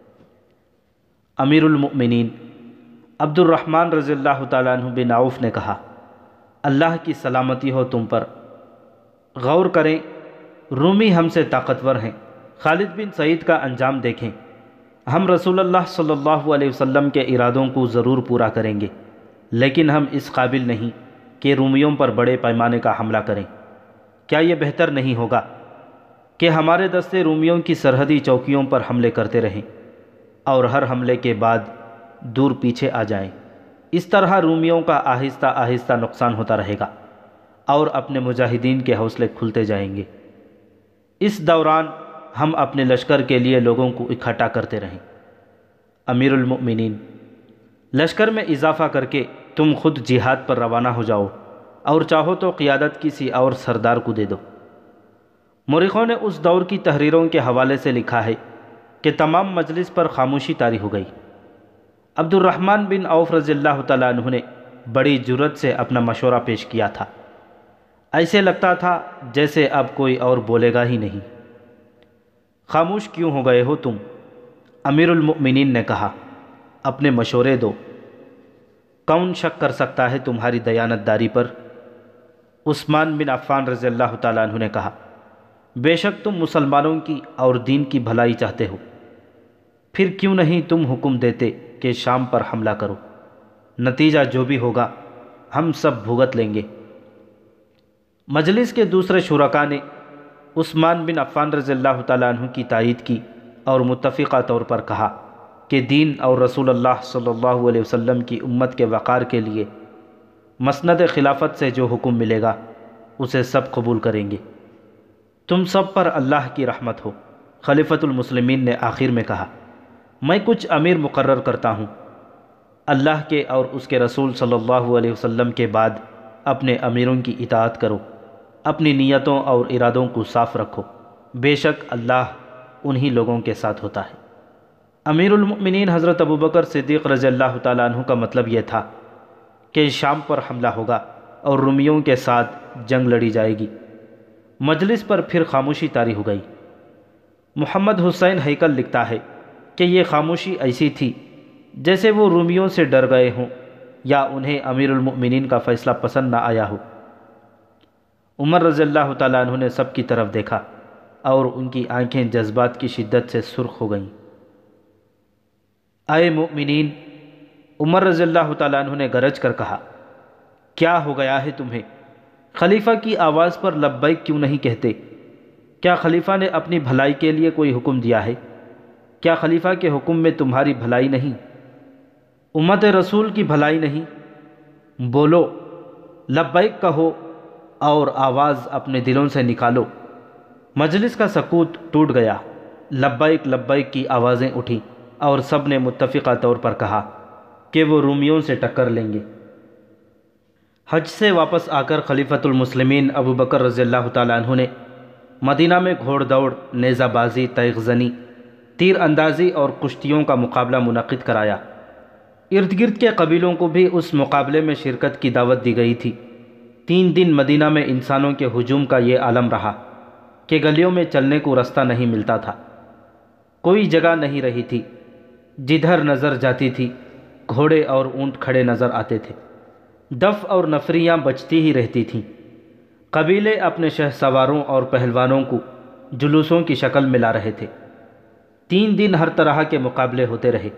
امیر المؤمنین عبد الرحمن رضی اللہ تعالیٰ عنہ بن عوف نے کہا، اللہ کی سلامتی ہو تم پر، غور کریں، رومی ہم سے طاقتور ہیں۔ خالد بن سعید کا انجام دیکھیں۔ ہم رسول اللہ صلی اللہ علیہ وسلم کے ارادوں کو ضرور پورا کریں گے، لیکن ہم اس قابل نہیں کہ رومیوں پر بڑے پیمانے کا حملہ کریں۔ کیا یہ بہتر نہیں ہوگا کہ ہمارے دستے رومیوں کی سرحدی چوکیوں پر حملے کرتے رہیں اور ہر حملے کے بعد دور پیچھے آ جائیں؟ اس طرح رومیوں کا آہستہ آہستہ نقصان ہوتا رہے گا اور اپنے مجاہدین کے حوصلے کھلتے جائیں گے۔ اس دوران ہم اپنے لشکر کے لیے لوگوں کو اکٹھا کرتے رہیں۔ امیر المؤمنین، لشکر میں اضافہ کر کے تم خود جہاد پر روانہ ہو جاؤ اور چاہو تو قیادت کسی اور سردار کو دے دو۔ مورخوں نے اس دور کی تحریروں کے حوالے سے لکھا ہے کہ تمام مجلس پر خاموشی طاری ہو گئی۔ عبد الرحمن بن عوف رضی اللہ تعالیٰ عنہ نے بڑی جرأت سے اپنا مشورہ پیش کیا تھا۔ ایسے لگتا تھا جیسے اب کوئی اور بولے گا ہی نہیں۔ خاموش کیوں ہو گئے ہو تم؟ امیر المؤمنین نے کہا، اپنے مشورے دو۔ کون شک کر سکتا ہے تمہاری دیانت داری پر؟ عثمان بن عفان رضی اللہ تعالیٰ عنہ نے کہا، بے شک تم مسلمانوں کی اور دین کی بھلائی چاہتے ہو، پھر کیوں نہیں تم حکم دیتے کہ شام پر حملہ کرو؟ نتیجہ جو بھی ہوگا ہم سب بھگت لیں گے۔ مجلس کے دوسرے شرکاء نے عثمان بن عفان رضی اللہ تعالیٰ عنہ کی تائید کی اور متفقہ طور پر کہا کہ دین اور رسول اللہ صلی اللہ علیہ وسلم کی امت کے وقار کے لیے مسند خلافت سے جو حکم ملے گا اسے سب قبول کریں گے۔ تم سب پر اللہ کی رحمت ہو۔ خلیفۃ المسلمین نے آخر میں کہا، میں کچھ امیر مقرر کرتا ہوں۔ اللہ کے اور اس کے رسول صلی اللہ علیہ وسلم کے بعد اپنے امیروں کی اطاعت کرو، اپنی نیتوں اور ارادوں کو صاف رکھو، بے شک اللہ انہی لوگوں کے ساتھ ہوتا ہے۔ امیر المؤمنین حضرت ابوبکر صدیق رضی اللہ تعالیٰ عنہ کا مطلب یہ تھا کہ شام پر حملہ ہوگا اور رومیوں کے ساتھ جنگ لڑی جائے گی۔ مجلس پر پھر خاموشی طاری ہو گئی۔ محمد حسین ہیکل لکھتا ہے کہ یہ خاموشی ایسی تھی جیسے وہ رومیوں سے ڈر گئے ہوں یا انہیں امیر المؤمنین کا فیصلہ پسند نہ آیا ہو۔ عمر رضی اللہ تعالیٰ عنہ نے سب کی طرف دیکھا اور ان کی آنکھیں جذبات کی شدت سے سرخ ہو گئیں۔ اے مؤمنین، عمر رضی اللہ تعالیٰ عنہ نے گرج کر کہا، کیا ہو گیا ہے تمہیں؟ خلیفہ کی آواز پر لبیک کیوں نہیں کہتے؟ کیا خلیفہ نے اپنی بھلائی کے لیے کوئی حکم دیا ہے؟ کیا خلیفہ کے حکم میں تمہاری بھلائی نہیں، امت رسول کی بھلائی نہیں؟ بولو، لبیک کہو اور آواز اپنے دلوں سے نکالو۔ مجلس کا سکوت ٹوٹ گیا۔ لبیک لبیک کی آوازیں اٹھیں اور سب نے متفقہ طور پر کہا کہ وہ رومیوں سے ٹکر لیں گے۔ حج سے واپس آ کر خلیفۃ المسلمین ابوبکر رضی اللہ تعالیٰ عنہ نے مدینہ میں گھوڑ دوڑ، نیزہ بازی، تیغ زنی، تیر اندازی اور کشتیوں کا مقابلہ منعقد کرایا۔ ارد گرد کے قبیلوں کو بھی اس مقابلے میں شرکت کی دعوت دی گئی تھی۔ 3 دن مدینہ میں انسانوں کے ہجوم کا یہ عالم رہا کہ گلیوں میں چلنے کو رستہ نہیں ملتا تھا، کوئی جگہ نہیں رہی تھی، جدھر نظر جاتی تھی گھوڑے اور اونٹ کھڑے نظر آتے تھے، دف اور نفریاں بجتی ہی رہتی تھیں۔ قبیلے اپنے شہ سواروں اور پہلوانوں کو جلوسوں کی شکل میں لا رہے تھے۔ 3 دن ہر طرح کے مقابلے ہوتے رہے۔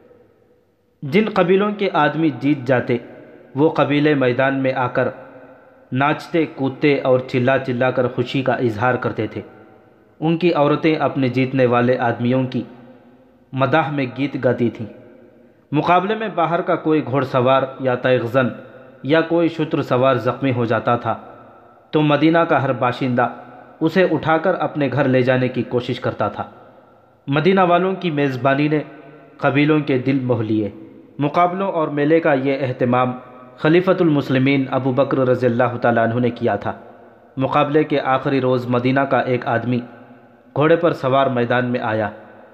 جن قبیلوں کے آدمی جیت جاتے وہ قبیلے میدان میں آ کر ناچتے کودتے اور چلا چلا کر خوشی کا اظہار کرتے تھے۔ ان کی عورتیں اپنے جیتنے والے آدمیوں کی مداح میں گیت گاتی تھیں۔ مقابلے میں باہر کا کوئی گھوڑ سوار یا تیغ زن یا کوئی شتر سوار زخمی ہو جاتا تھا تو مدینہ کا ہر باشندہ اسے اٹھا کر اپنے گھر لے جانے کی کوشش کرتا تھا۔ مدینہ والوں کی میزبانی نے قبیلوں کے دل موہ لیے۔ مقابلوں اور میلے کا یہ اہتمام خلیفۃ المسلمین ابوبکر رضی اللہ تعالیٰ عنہ نے کیا تھا۔ مقابلے کے آخری روز مدینہ کا ایک آدمی گھوڑے پر سوار میدان میں آیا۔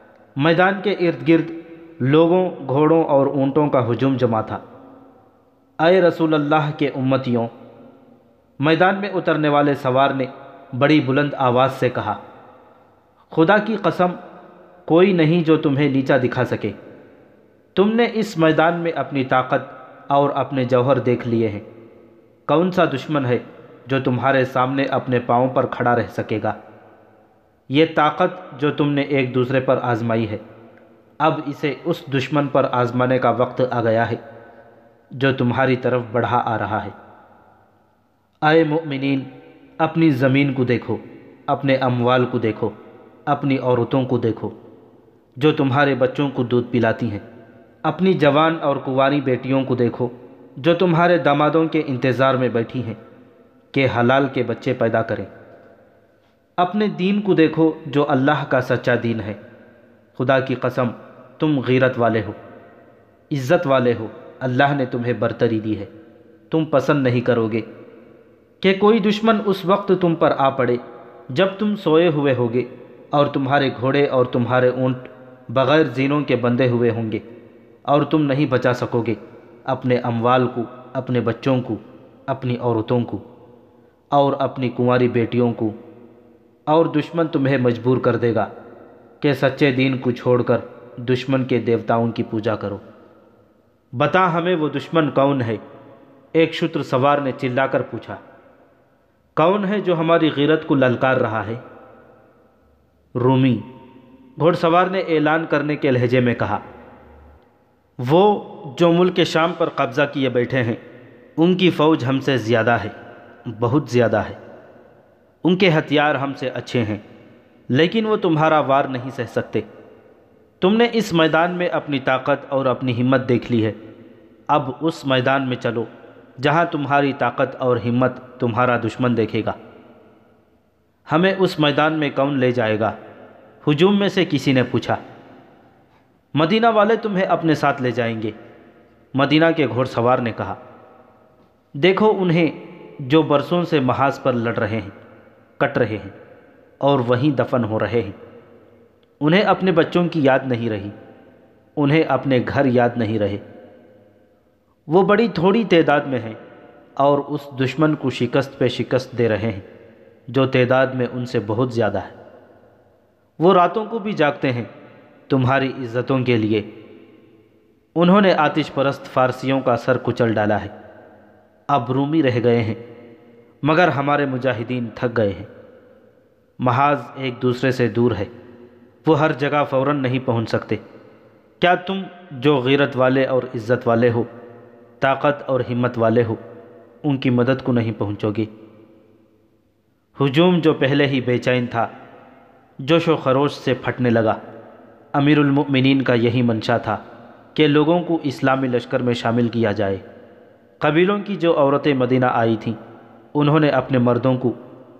میدان کے ارد گرد لوگوں، گھوڑوں اور اونٹوں کا ہجوم جمع تھا۔ اے رسول اللہ کے امتیوں، میدان میں اترنے والے سوار نے بڑی بلند آواز سے کہا، خدا کی قسم، کوئی نہیں جو تمہیں نیچا دکھا سکے۔ تم نے اس میدان میں اپنی طاقت اور اپنے جوہر دیکھ لیے ہیں۔ کون سا دشمن ہے جو تمہارے سامنے اپنے پاؤں پر کھڑا رہ سکے گا؟ یہ طاقت جو تم نے ایک دوسرے پر آزمائی ہے، اب اسے اس دشمن پر آزمانے کا وقت آ گیا ہے جو تمہاری طرف بڑھا آ رہا ہے۔ اے مؤمنین، اپنی زمین کو دیکھو، اپنے اموال کو دیکھو، اپنی عورتوں کو دیکھو جو تمہارے بچوں کو دودھ پلاتی ہیں، اپنی جوان اور کنواری بیٹیوں کو دیکھو جو تمہارے دامادوں کے انتظار میں بیٹھی ہیں کہ حلال کے بچے پیدا کریں۔ اپنے دین کو دیکھو جو اللہ کا سچا دین ہے۔ خدا کی قسم، تم غیرت والے ہو، عزت والے ہو، اللہ نے تمہیں برتری دی ہے۔ تم پسند نہیں کرو گے کہ کوئی دشمن اس وقت تم پر آ پڑے جب تم سوئے ہوئے ہوگے اور تمہارے گھوڑے اور تمہارے اونٹ بغیر زینوں کے بندھے ہوئے ہوں گے، اور تم نہیں بچا سکو گے اپنے اموال کو، اپنے بچوں کو، اپنی عورتوں کو اور اپنی کنواری بیٹیوں کو، اور دشمن تمہیں مجبور کر دے گا کہ سچے دین کو چھوڑ کر دشمن کے دیوتاؤں کی پوجا کرو۔ بتا ہمیں وہ دشمن کون ہے؟ ایک شتر سوار نے چلا کر پوچھا۔ کون ہے جو ہماری غیرت کو للکار رہا ہے؟ رومی، گھوڑ سوار نے اعلان کرنے کے لہجے میں کہا۔ وہ جو ملک شام پر قبضہ کیے بیٹھے ہیں، ان کی فوج ہم سے زیادہ ہے، بہت زیادہ ہے۔ ان کے ہتھیار ہم سے اچھے ہیں، لیکن وہ تمہارا وار نہیں سہ سکتے۔ تم نے اس میدان میں اپنی طاقت اور اپنی ہمت دیکھ لی ہے، اب اس میدان میں چلو جہاں تمہاری طاقت اور ہمت تمہارا دشمن دیکھے گا۔ ہمیں اس میدان میں کون لے جائے گا؟ ہجوم میں سے کسی نے پوچھا۔ مدینہ والے تمہیں اپنے ساتھ لے جائیں گے، مدینہ کے گھوڑ سوار نے کہا۔ دیکھو انہیں جو برسوں سے محاذ پر لڑ رہے ہیں، کٹ رہے ہیں اور وہیں دفن ہو رہے ہیں۔ انہیں اپنے بچوں کی یاد نہیں رہی، انہیں اپنے گھر یاد نہیں رہے۔ وہ بڑی تھوڑی تعداد میں ہیں اور اس دشمن کو شکست پہ شکست دے رہے ہیں جو تعداد میں ان سے بہت زیادہ ہے۔ وہ راتوں کو بھی جاگتے ہیں تمہاری عزتوں کے لیے۔ انہوں نے آتش پرست فارسیوں کا سر کچل ڈالا ہے، اب رومی رہ گئے ہیں، مگر ہمارے مجاہدین تھک گئے ہیں۔ محاذ ایک دوسرے سے دور ہے، وہ ہر جگہ فوراً نہیں پہنچ سکتے۔ کیا تم جو غیرت والے اور عزت والے ہو، طاقت اور ہمت والے ہو، ان کی مدد کو نہیں پہنچو گے؟ ہجوم جو پہلے ہی بے چین تھا جوش و خروش سے پھٹنے لگا۔ امیر المؤمنین کا یہی منشا تھا کہ لوگوں کو اسلامی لشکر میں شامل کیا جائے۔ قبیلوں کی جو عورتیں مدینہ آئی تھیں، انہوں نے اپنے مردوں کو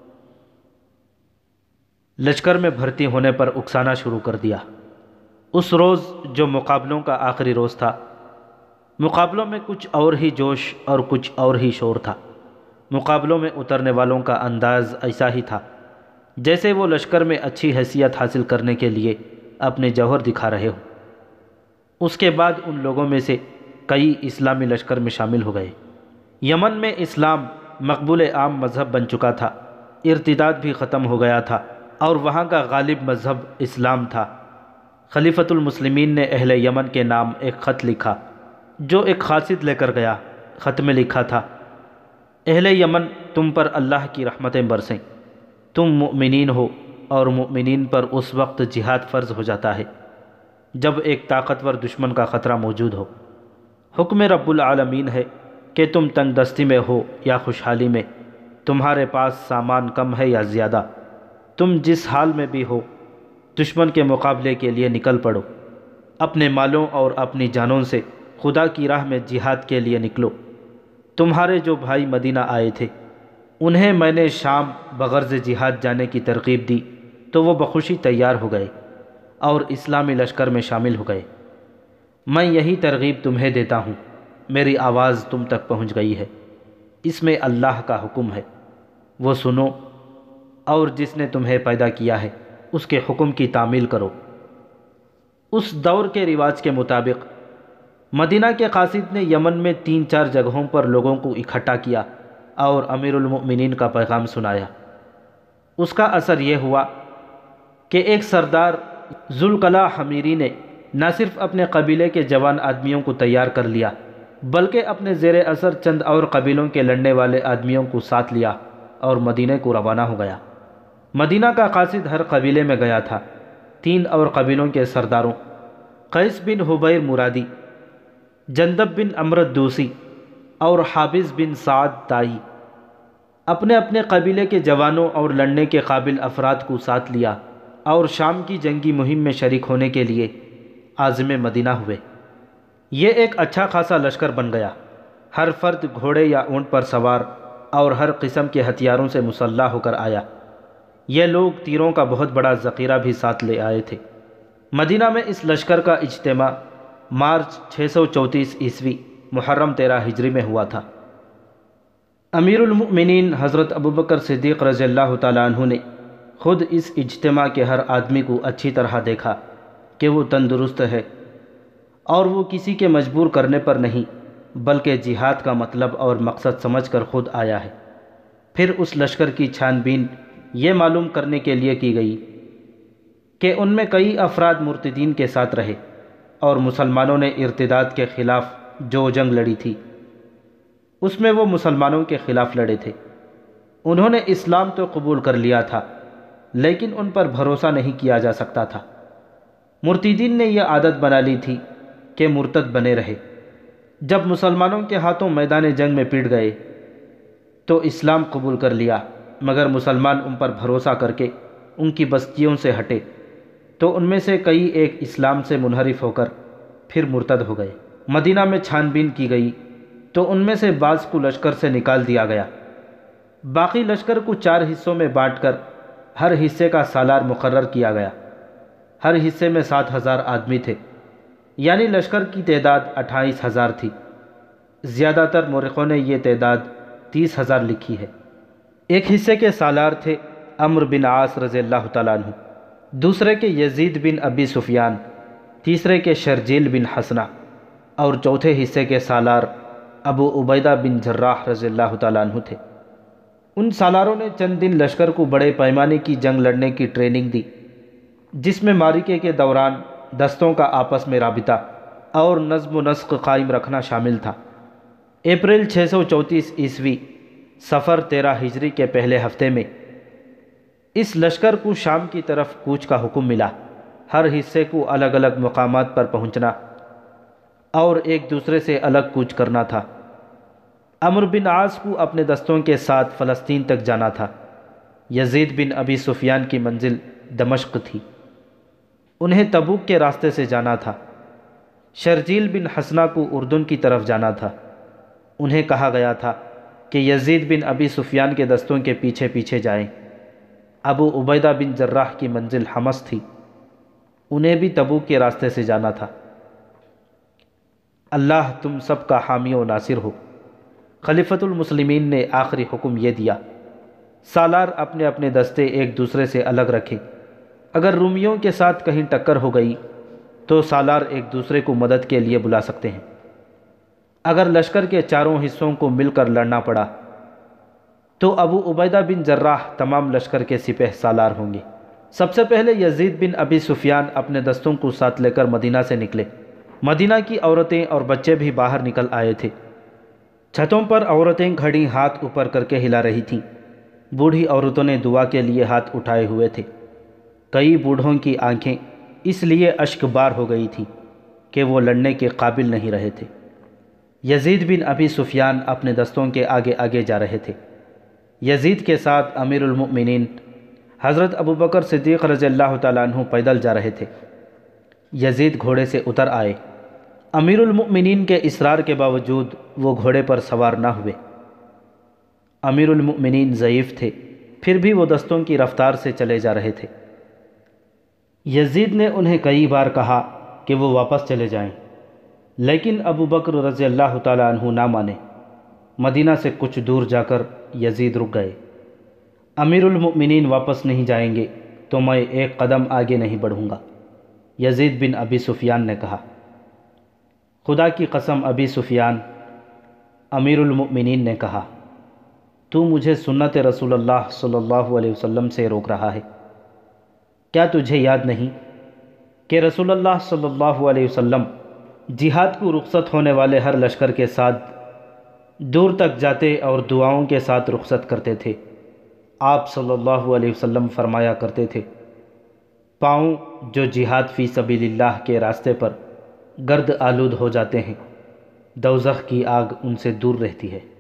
لشکر میں بھرتی ہونے پر اکسانا شروع کر دیا۔ اس روز جو مقابلوں کا آخری روز تھا، مقابلوں میں کچھ اور ہی جوش اور کچھ اور ہی شور تھا۔ مقابلوں میں اترنے والوں کا انداز ایسا ہی تھا جیسے وہ لشکر میں اچھی حیثیت حاصل کرنے کے لیے اپنے جوہر دکھا رہے ہوں۔ اس کے بعد ان لوگوں میں سے کئی اسلامی لشکر میں شامل ہو گئے۔ یمن میں اسلام مقبول عام مذہب بن چکا تھا، ارتداد بھی ختم ہو گیا تھا اور وہاں کا غالب مذہب اسلام تھا۔ خلیفۃ المسلمین نے اہل یمن کے نام ایک خط لکھا جو ایک قاصد لے کر گیا۔ خط میں لکھا تھا، اہل یمن، تم پر اللہ کی رحمتیں برسیں۔ تم مؤمنین ہو اور مؤمنین پر اس وقت جہاد فرض ہو جاتا ہے جب ایک طاقتور دشمن کا خطرہ موجود ہو۔ حکم رب العالمین ہے کہ تم تنگ دستی میں ہو یا خوشحالی میں، تمہارے پاس سامان کم ہے یا زیادہ، تم جس حال میں بھی ہو، دشمن کے مقابلے کے لیے نکل پڑو۔ اپنے مالوں اور اپنی جانوں سے خدا کی راہ میں جہاد کے لیے نکلو۔ تمہارے جو بھائی مدینہ آئے تھے، انہیں میں نے شام بغرض جہاد جانے کی ترغیب دی تو وہ بخوشی تیار ہو گئے اور اسلامی لشکر میں شامل ہو گئے۔ میں یہی ترغیب تمہیں دیتا ہوں، میری آواز تم تک پہنچ گئی ہے، اس میں اللہ کا حکم ہے، وہ سنو، اور جس نے تمہیں پیدا کیا ہے اس کے حکم کی تعمیل کرو۔ اس دور کے رواج کے مطابق مدینہ کے قاصد نے یمن میں 3-4 جگہوں پر لوگوں کو اکٹھا کیا اور امیر المؤمنین کا پیغام سنایا۔ اس کا اثر یہ ہوا کہ ایک سردار ذوالقلع حمیری نے نہ صرف اپنے قبیلے کے جوان آدمیوں کو تیار کر لیا بلکہ اپنے زیر اثر چند اور قبیلوں کے لڑنے والے آدمیوں کو ساتھ لیا اور مدینہ کو روانہ ہو گیا۔ مدینہ کا قاصد ہر قبیلے میں گیا تھا۔ 3 اور قبیلوں کے سرداروں قیس بن حبیر مرادی، جندب بن عمرو دوسی اور حابس بن سعد تائی اپنے اپنے قبیلے کے جوانوں اور لڑنے کے قابل افراد کو ساتھ لیا اور شام کی جنگی مہم میں شریک ہونے کے لیے عازم مدینہ ہوئے۔ یہ ایک اچھا خاصا لشکر بن گیا۔ ہر فرد گھوڑے یا اونٹ پر سوار اور ہر قسم کے ہتھیاروں سے مسلح ہو کر آیا۔ یہ لوگ تیروں کا بہت بڑا ذخیرہ بھی ساتھ لے آئے تھے۔ مدینہ میں اس لشکر کا اجتماع مارچ 634 عیسوی محرم 13 ہجری میں ہوا تھا۔ امیر المؤمنین حضرت ابوبکر صدیق رضی اللہ تعالیٰ عنہ نے خود اس اجتماع کے ہر آدمی کو اچھی طرح دیکھا کہ وہ تندرست ہے اور وہ کسی کے مجبور کرنے پر نہیں بلکہ جہاد کا مطلب اور مقصد سمجھ کر خود آیا ہے۔ پھر اس لشکر کی چھان بین یہ معلوم کرنے کے لیے کی گئی کہ ان میں کئی افراد مرتدین کے ساتھ رہے اور مسلمانوں نے ارتداد کے خلاف جو جنگ لڑی تھی اس میں وہ مسلمانوں کے خلاف لڑے تھے۔ انہوں نے اسلام تو قبول کر لیا تھا لیکن ان پر بھروسہ نہیں کیا جا سکتا تھا۔ مرتدین نے یہ عادت بنا لی تھی کہ مرتد بنے رہے۔ جب مسلمانوں کے ہاتھوں میدان جنگ میں پٹ گئے تو اسلام قبول کر لیا، مگر مسلمان ان پر بھروسہ کر کے ان کی بستیوں سے ہٹے تو ان میں سے کئی ایک اسلام سے منحرف ہو کر پھر مرتد ہو گئے۔ مدینہ میں چھان بین کی گئی تو ان میں سے بعض کو لشکر سے نکال دیا گیا۔ باقی لشکر کو 4 حصوں میں بانٹ کر ہر حصے کا سالار مقرر کیا گیا۔ ہر حصے میں 7,000 آدمی تھے، یعنی لشکر کی تعداد 28,000 تھی۔ زیادہ تر مورخوں نے یہ تعداد 30,000 لکھی ہے۔ ایک حصے کے سالار تھے عمرو بن عاص رضی اللہ تعالیٰ عنہ، دوسرے کے یزید بن ابی سفیان، تیسرے کے شرجیل بن حسنہ اور چوتھے حصے کے سالار ابو عبیدہ بن جراح رضی اللہ تعالیٰ عنہ تھے۔ ان سالاروں نے چند دن لشکر کو بڑے پیمانے کی جنگ لڑنے کی ٹریننگ دی، جس میں معرکے کے دوران دستوں کا آپس میں رابطہ اور نظم و نسق قائم رکھنا شامل تھا۔ اپریل 634 عیسوی صفر 13 ہجری کے پہلے ہفتے میں اس لشکر کو شام کی طرف کوچ کا حکم ملا۔ ہر حصے کو الگ الگ مقامات پر پہنچنا اور ایک دوسرے سے الگ کوچ کرنا تھا۔ عمرو بن عاص کو اپنے دستوں کے ساتھ فلسطین تک جانا تھا۔ یزید بن ابی سفیان کی منزل دمشق تھی، انہیں تبوک کے راستے سے جانا تھا۔ شرجیل بن حسنہ کو اردن کی طرف جانا تھا۔ انہیں کہا گیا تھا کہ یزید بن ابی سفیان کے دستوں کے پیچھے پیچھے جائیں۔ ابو عبیدہ بن جراح کی منزل حمص تھی، انہیں بھی تبوک کے راستے سے جانا تھا۔ اللہ تم سب کا حامی و ناصر ہو۔ خلیفۃ المسلمین نے آخری حکم یہ دیا، سالار اپنے اپنے دستے ایک دوسرے سے الگ رکھیں۔ اگر رومیوں کے ساتھ کہیں ٹکر ہو گئی تو سالار ایک دوسرے کو مدد کے لیے بلا سکتے ہیں۔ اگر لشکر کے چاروں حصوں کو مل کر لڑنا پڑا تو ابو عبیدہ بن جراح تمام لشکر کے سپہ سالار ہوں گے۔ سب سے پہلے یزید بن ابی سفیان اپنے دستوں کو ساتھ لے کر مدینہ سے نکلے۔ مدینہ کی عورتیں اور بچے بھی باہر نکل آئے تھے۔ چھتوں پر عورتیں گھڑی ہاتھ اوپر کر کے ہلا رہی تھیں۔ بوڑھی عورتوں نے دعا کے لیے ہاتھ اٹھائے ہوئے تھے۔ کئی بوڑھوں کی آنکھیں اس لیے اشک بار ہو گئی تھیں کہ وہ لڑنے کے قابل نہیں رہے تھے۔ یزید بن ابی سفیان اپنے دستوں کے آگے آگے جا رہے تھے۔ یزید کے ساتھ امیر المؤمنین حضرت ابوبکر صدیق رضی اللہ تعالیٰ عنہ پیدل جا رہے تھے۔ یزید گھوڑے سے اتر آئے۔ امیر المؤمنین کے اصرار کے باوجود وہ گھوڑے پر سوار نہ ہوئے۔ امیر المؤمنین ضعیف تھے، پھر بھی وہ دستوں کی رفتار سے چلے جا رہے تھے۔ یزید نے انہیں کئی بار کہا کہ وہ واپس چلے جائیں، لیکن ابو بکر رضی اللہ تعالیٰ عنہ نہ مانے۔ مدینہ سے کچھ دور جا کر یزید رک گئے۔ امیر المؤمنین واپس نہیں جائیں گے تو میں ایک قدم آگے نہیں بڑھوں گا، یزید بن ابی سفیان نے کہا۔ خدا کی قسم ابی سفیان امیر المؤمنین نے کہا، تو مجھے سنت رسول اللہ صلی اللہ علیہ وسلم سے روک رہا ہے؟ کیا تجھے یاد نہیں کہ رسول اللہ صلی اللہ علیہ وسلم جہاد کو رخصت ہونے والے ہر لشکر کے ساتھ دور تک جاتے اور دعاؤں کے ساتھ رخصت کرتے تھے؟ آپ صلی اللہ علیہ وسلم فرمایا کرتے تھے، پاؤں جو جہاد فی سبیل اللہ کے راستے پر گرد آلود ہو جاتے ہیں، دوزخ کی آگ ان سے دور رہتی ہے۔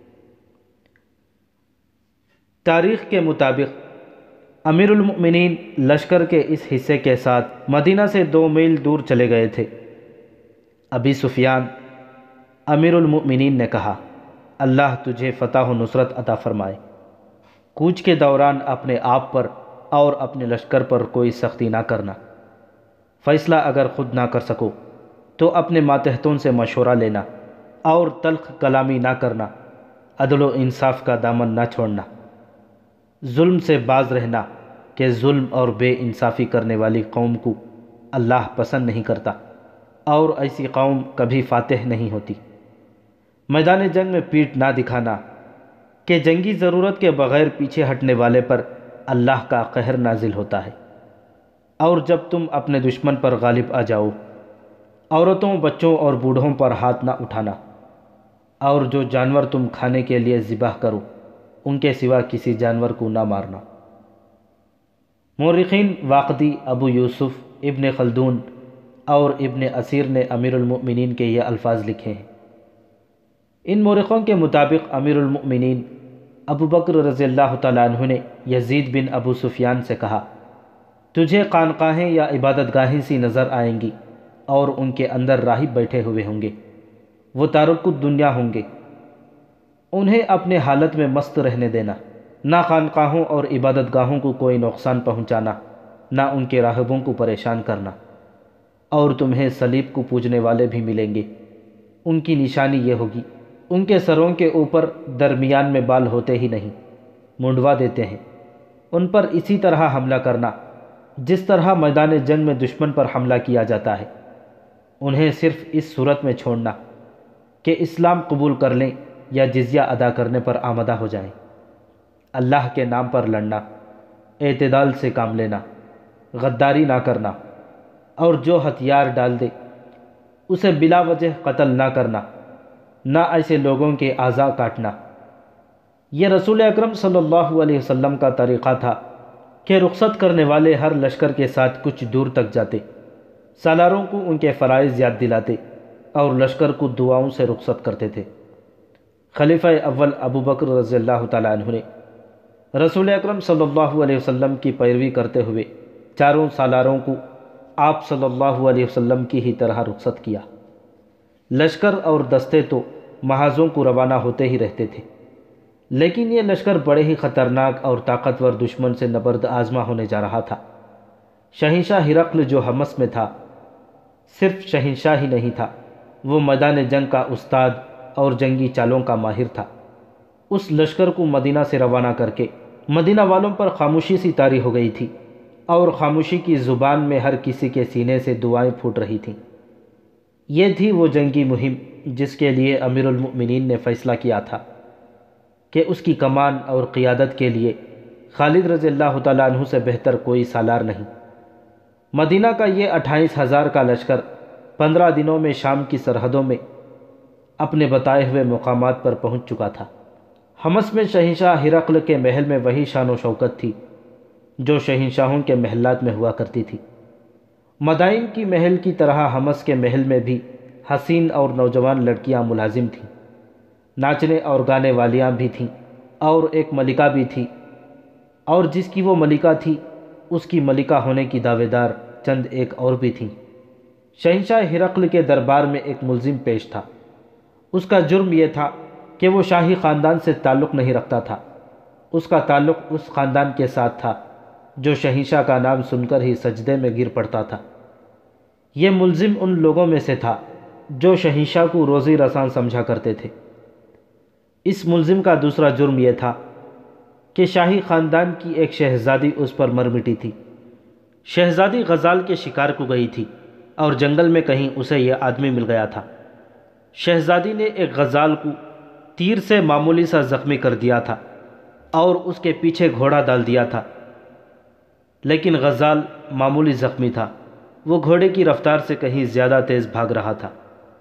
تاریخ کے مطابق امیر المؤمنین لشکر کے اس حصے کے ساتھ مدینہ سے 2 میل دور چلے گئے تھے۔ ابی سفیان امیر المؤمنین نے کہا، اللہ تجھے فتح و نصرت عطا فرمائے۔ کوچ کے دوران اپنے آپ پر اور اپنے لشکر پر کوئی سختی نہ کرنا۔ فیصلہ اگر خود نہ کر سکو تو اپنے ماتحتوں سے مشورہ لینا، اور تلخ کلامی نہ کرنا۔ عدل و انصاف کا دامن نہ چھوڑنا۔ ظلم سے باز رہنا کہ ظلم اور بے انصافی کرنے والی قوم کو اللہ پسند نہیں کرتا، اور ایسی قوم کبھی فاتح نہیں ہوتی۔ میدان جنگ میں پیٹھ نہ دکھانا کہ جنگی ضرورت کے بغیر پیچھے ہٹنے والے پر اللہ کا قہر نازل ہوتا ہے۔ اور جب تم اپنے دشمن پر غالب آ جاؤ، عورتوں، بچوں اور بوڑھوں پر ہاتھ نہ اٹھانا، اور جو جانور تم کھانے کے لیے ذبح کرو ان کے سوا کسی جانور کو نہ مارنا۔ مورخین واقدی، ابو یوسف، ابن خلدون اور ابن اسیر نے امیر المؤمنین کے یہ الفاظ لکھے ہیں۔ ان مورخوں کے مطابق امیر المؤمنین ابو بکر رضی اللہ تعالیٰ عنہ نے یزید بن ابو سفیان سے کہا، تجھے خانقاہیں یا عبادت گاہیں سی نظر آئیں گی اور ان کے اندر راہب بیٹھے ہوئے ہوں گے، وہ تارک الدنیا ہوں گے، انہیں اپنے حالت میں مست رہنے دینا، نہ خانقاہوں اور عبادت گاہوں کو کوئی نقصان پہنچانا، نہ ان کے راہبوں کو پریشان کرنا۔ اور تمہیں صلیب کو پوجنے والے بھی ملیں گے، ان کی نشانی یہ ہوگی، ان کے سروں کے اوپر درمیان میں بال ہوتے ہی نہیں، منڈوا دیتے ہیں۔ ان پر اسی طرح حملہ کرنا جس طرح میدان جنگ میں دشمن پر حملہ کیا جاتا ہے۔ انہیں صرف اس صورت میں چھوڑنا کہ اسلام قبول کر لیں یا جزیہ ادا کرنے پر آمادہ ہو جائیں۔ اللہ کے نام پر لڑنا، اعتدال سے کام لینا، غداری نہ کرنا، اور جو ہتھیار ڈال دے اسے بلا وجہ قتل نہ کرنا، نہ ایسے لوگوں کے اعضاء کاٹنا۔ یہ رسول اکرم صلی اللہ علیہ وسلم کا طریقہ تھا کہ رخصت کرنے والے ہر لشکر کے ساتھ کچھ دور تک جاتے، سالاروں کو ان کے فرائض یاد دلاتے اور لشکر کو دعاؤں سے رخصت کرتے تھے۔ خلیفہ اول ابو بکر رضی اللہ تعالیٰ عنہ نے رسول اکرم صلی اللہ علیہ وسلم کی پیروی کرتے ہوئے چاروں سالاروں کو آپ صلی اللہ علیہ وسلم کی ہی طرح رخصت کیا۔ لشکر اور دستے تو محاذوں کو روانہ ہوتے ہی رہتے تھے، لیکن یہ لشکر بڑے ہی خطرناک اور طاقتور دشمن سے نبرد آزما ہونے جا رہا تھا۔ شہنشاہ ہرقل جو حمص میں تھا، صرف شہنشاہ ہی نہیں تھا، وہ میدان جنگ کا استاد اور جنگی چالوں کا ماہر تھا۔ اس لشکر کو مدینہ سے روانہ کر کے مدینہ والوں پر خاموشی سی طاری ہو گئی تھی، اور خاموشی کی زبان میں ہر کسی کے سینے سے دعائیں پھوٹ رہی تھیں۔ یہ تھی وہ جنگی مہم جس کے لیے امیر المؤمنین نے فیصلہ کیا تھا کہ اس کی کمان اور قیادت کے لیے خالد رضی اللہ تعالیٰ عنہ سے بہتر کوئی سالار نہیں۔ مدینہ کا یہ 28,000 کا لشکر 15 دنوں میں شام کی سرحدوں میں اپنے بتائے ہوئے مقامات پر پہنچ چکا تھا۔ حمص میں شہنشاہ ہرقل کے محل میں وہی شان و شوکت تھی جو شہنشاہوں کے محلات میں ہوا کرتی تھی۔ مدائن کی محل کی طرح حمص کے محل میں بھی حسین اور نوجوان لڑکیاں ملازم تھیں، ناچنے اور گانے والیاں بھی تھیں، اور ایک ملکہ بھی تھی، اور جس کی وہ ملکہ تھی اس کی ملکہ ہونے کی دعوے دار چند ایک اور بھی تھیں۔ شہنشاہ ہرقل کے دربار میں ایک ملزم پیش تھا۔ اس کا جرم یہ تھا کہ وہ شاہی خاندان سے تعلق نہیں رکھتا تھا، اس کا تعلق اس خاندان کے ساتھ تھا جو شہنشاہ کا نام سن کر ہی سجدے میں گر پڑتا تھا۔ یہ ملزم ان لوگوں میں سے تھا جو شہنشاہ کو روزی رساں سمجھا کرتے تھے۔ اس ملزم کا دوسرا جرم یہ تھا کہ شاہی خاندان کی ایک شہزادی اس پر مر مٹی تھی۔ شہزادی غزال کے شکار کو گئی تھی اور جنگل میں کہیں اسے یہ آدمی مل گیا تھا شہزادی نے ایک غزال کو تیر سے معمولی سا زخمی کر دیا تھا اور اس کے پیچھے گھوڑا ڈال دیا تھا، لیکن غزال معمولی زخمی تھا، وہ گھوڑے کی رفتار سے کہیں زیادہ تیز بھاگ رہا تھا۔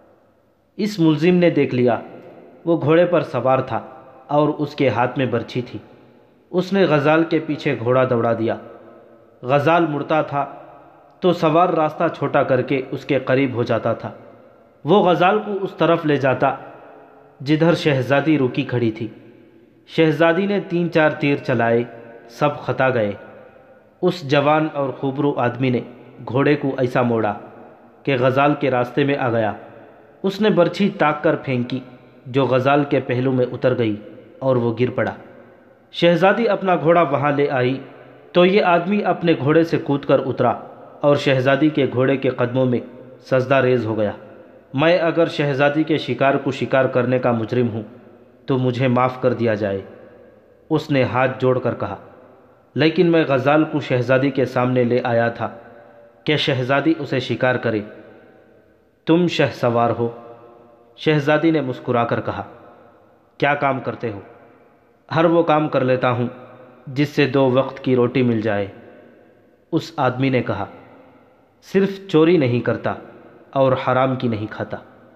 اس ملزم نے دیکھ لیا، وہ گھوڑے پر سوار تھا اور اس کے ہاتھ میں برچھی تھی۔ اس نے غزال کے پیچھے گھوڑا دوڑا دیا۔ غزال مڑتا تھا تو سوار راستہ چھوٹا کر کے اس کے قریب ہو جاتا تھا۔ وہ غزال کو اس طرف لے جاتا جدھر شہزادی رکی کھڑی تھی۔ شہزادی نے 3-4 تیر چلائے، سب خطا گئے۔ اس جوان اور خوبرو آدمی نے گھوڑے کو ایسا موڑا کہ غزال کے راستے میں آ گیا۔ اس نے برچھی تاک کر پھینکی جو غزال کے پہلو میں اتر گئی اور وہ گر پڑا۔ شہزادی اپنا گھوڑا وہاں لے آئی تو یہ آدمی اپنے گھوڑے سے کود کر اترا اور شہزادی کے گھوڑے کے قدموں میں سجدہ ریز ہو گیا۔ میں اگر شہزادی کے شکار کو شکار کرنے کا مجرم ہوں تو مجھے معاف کر دیا جائے، اس نے ہاتھ جوڑ کر کہا، لیکن میں غزال کو شہزادی کے سامنے لے آیا تھا کہ شہزادی اسے شکار کرے۔ تم شہ سوار ہو؟ شہزادی نے مسکرا کر کہا، کیا کام کرتے ہو؟ ہر وہ کام کر لیتا ہوں جس سے 2 وقت کی روٹی مل جائے۔ اس آدمی نے کہا، صرف چوری نہیں کرتا اور حرام کی نہیں کھاتا۔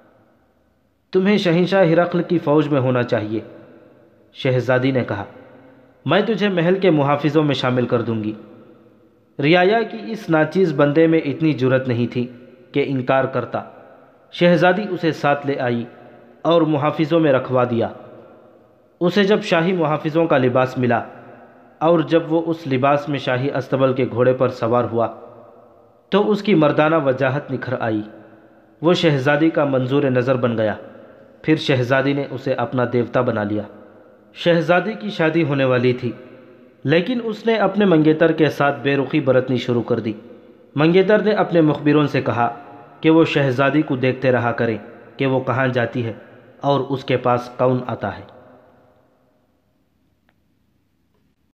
تمہیں شہنشاہ ہرقل کی فوج میں ہونا چاہیے۔ شہزادی نے کہا، میں تجھے محل کے محافظوں میں شامل کر دوں گی۔ رعایا کی اس ناچیز بندے میں اتنی جرأت نہیں تھی کہ انکار کرتا۔ شہزادی اسے ساتھ لے آئی اور محافظوں میں رکھوا دیا۔ اسے جب شاہی محافظوں کا لباس ملا اور جب وہ اس لباس میں شاہی استبل کے گھوڑے پر سوار ہوا تو اس کی مردانہ وجاہت نکھر آئی۔ وہ شہزادی کا منظور نظر بن گیا۔ پھر شہزادی نے اسے اپنا دیوتا بنا لیا۔ شہزادی کی شادی ہونے والی تھی، لیکن اس نے اپنے منگیتر کے ساتھ بے رخی برتنی شروع کر دی۔ منگیتر نے اپنے مخبروں سے کہا کہ وہ شہزادی کو دیکھتے رہا کریں کہ وہ کہاں جاتی ہے اور اس کے پاس کون آتا ہے۔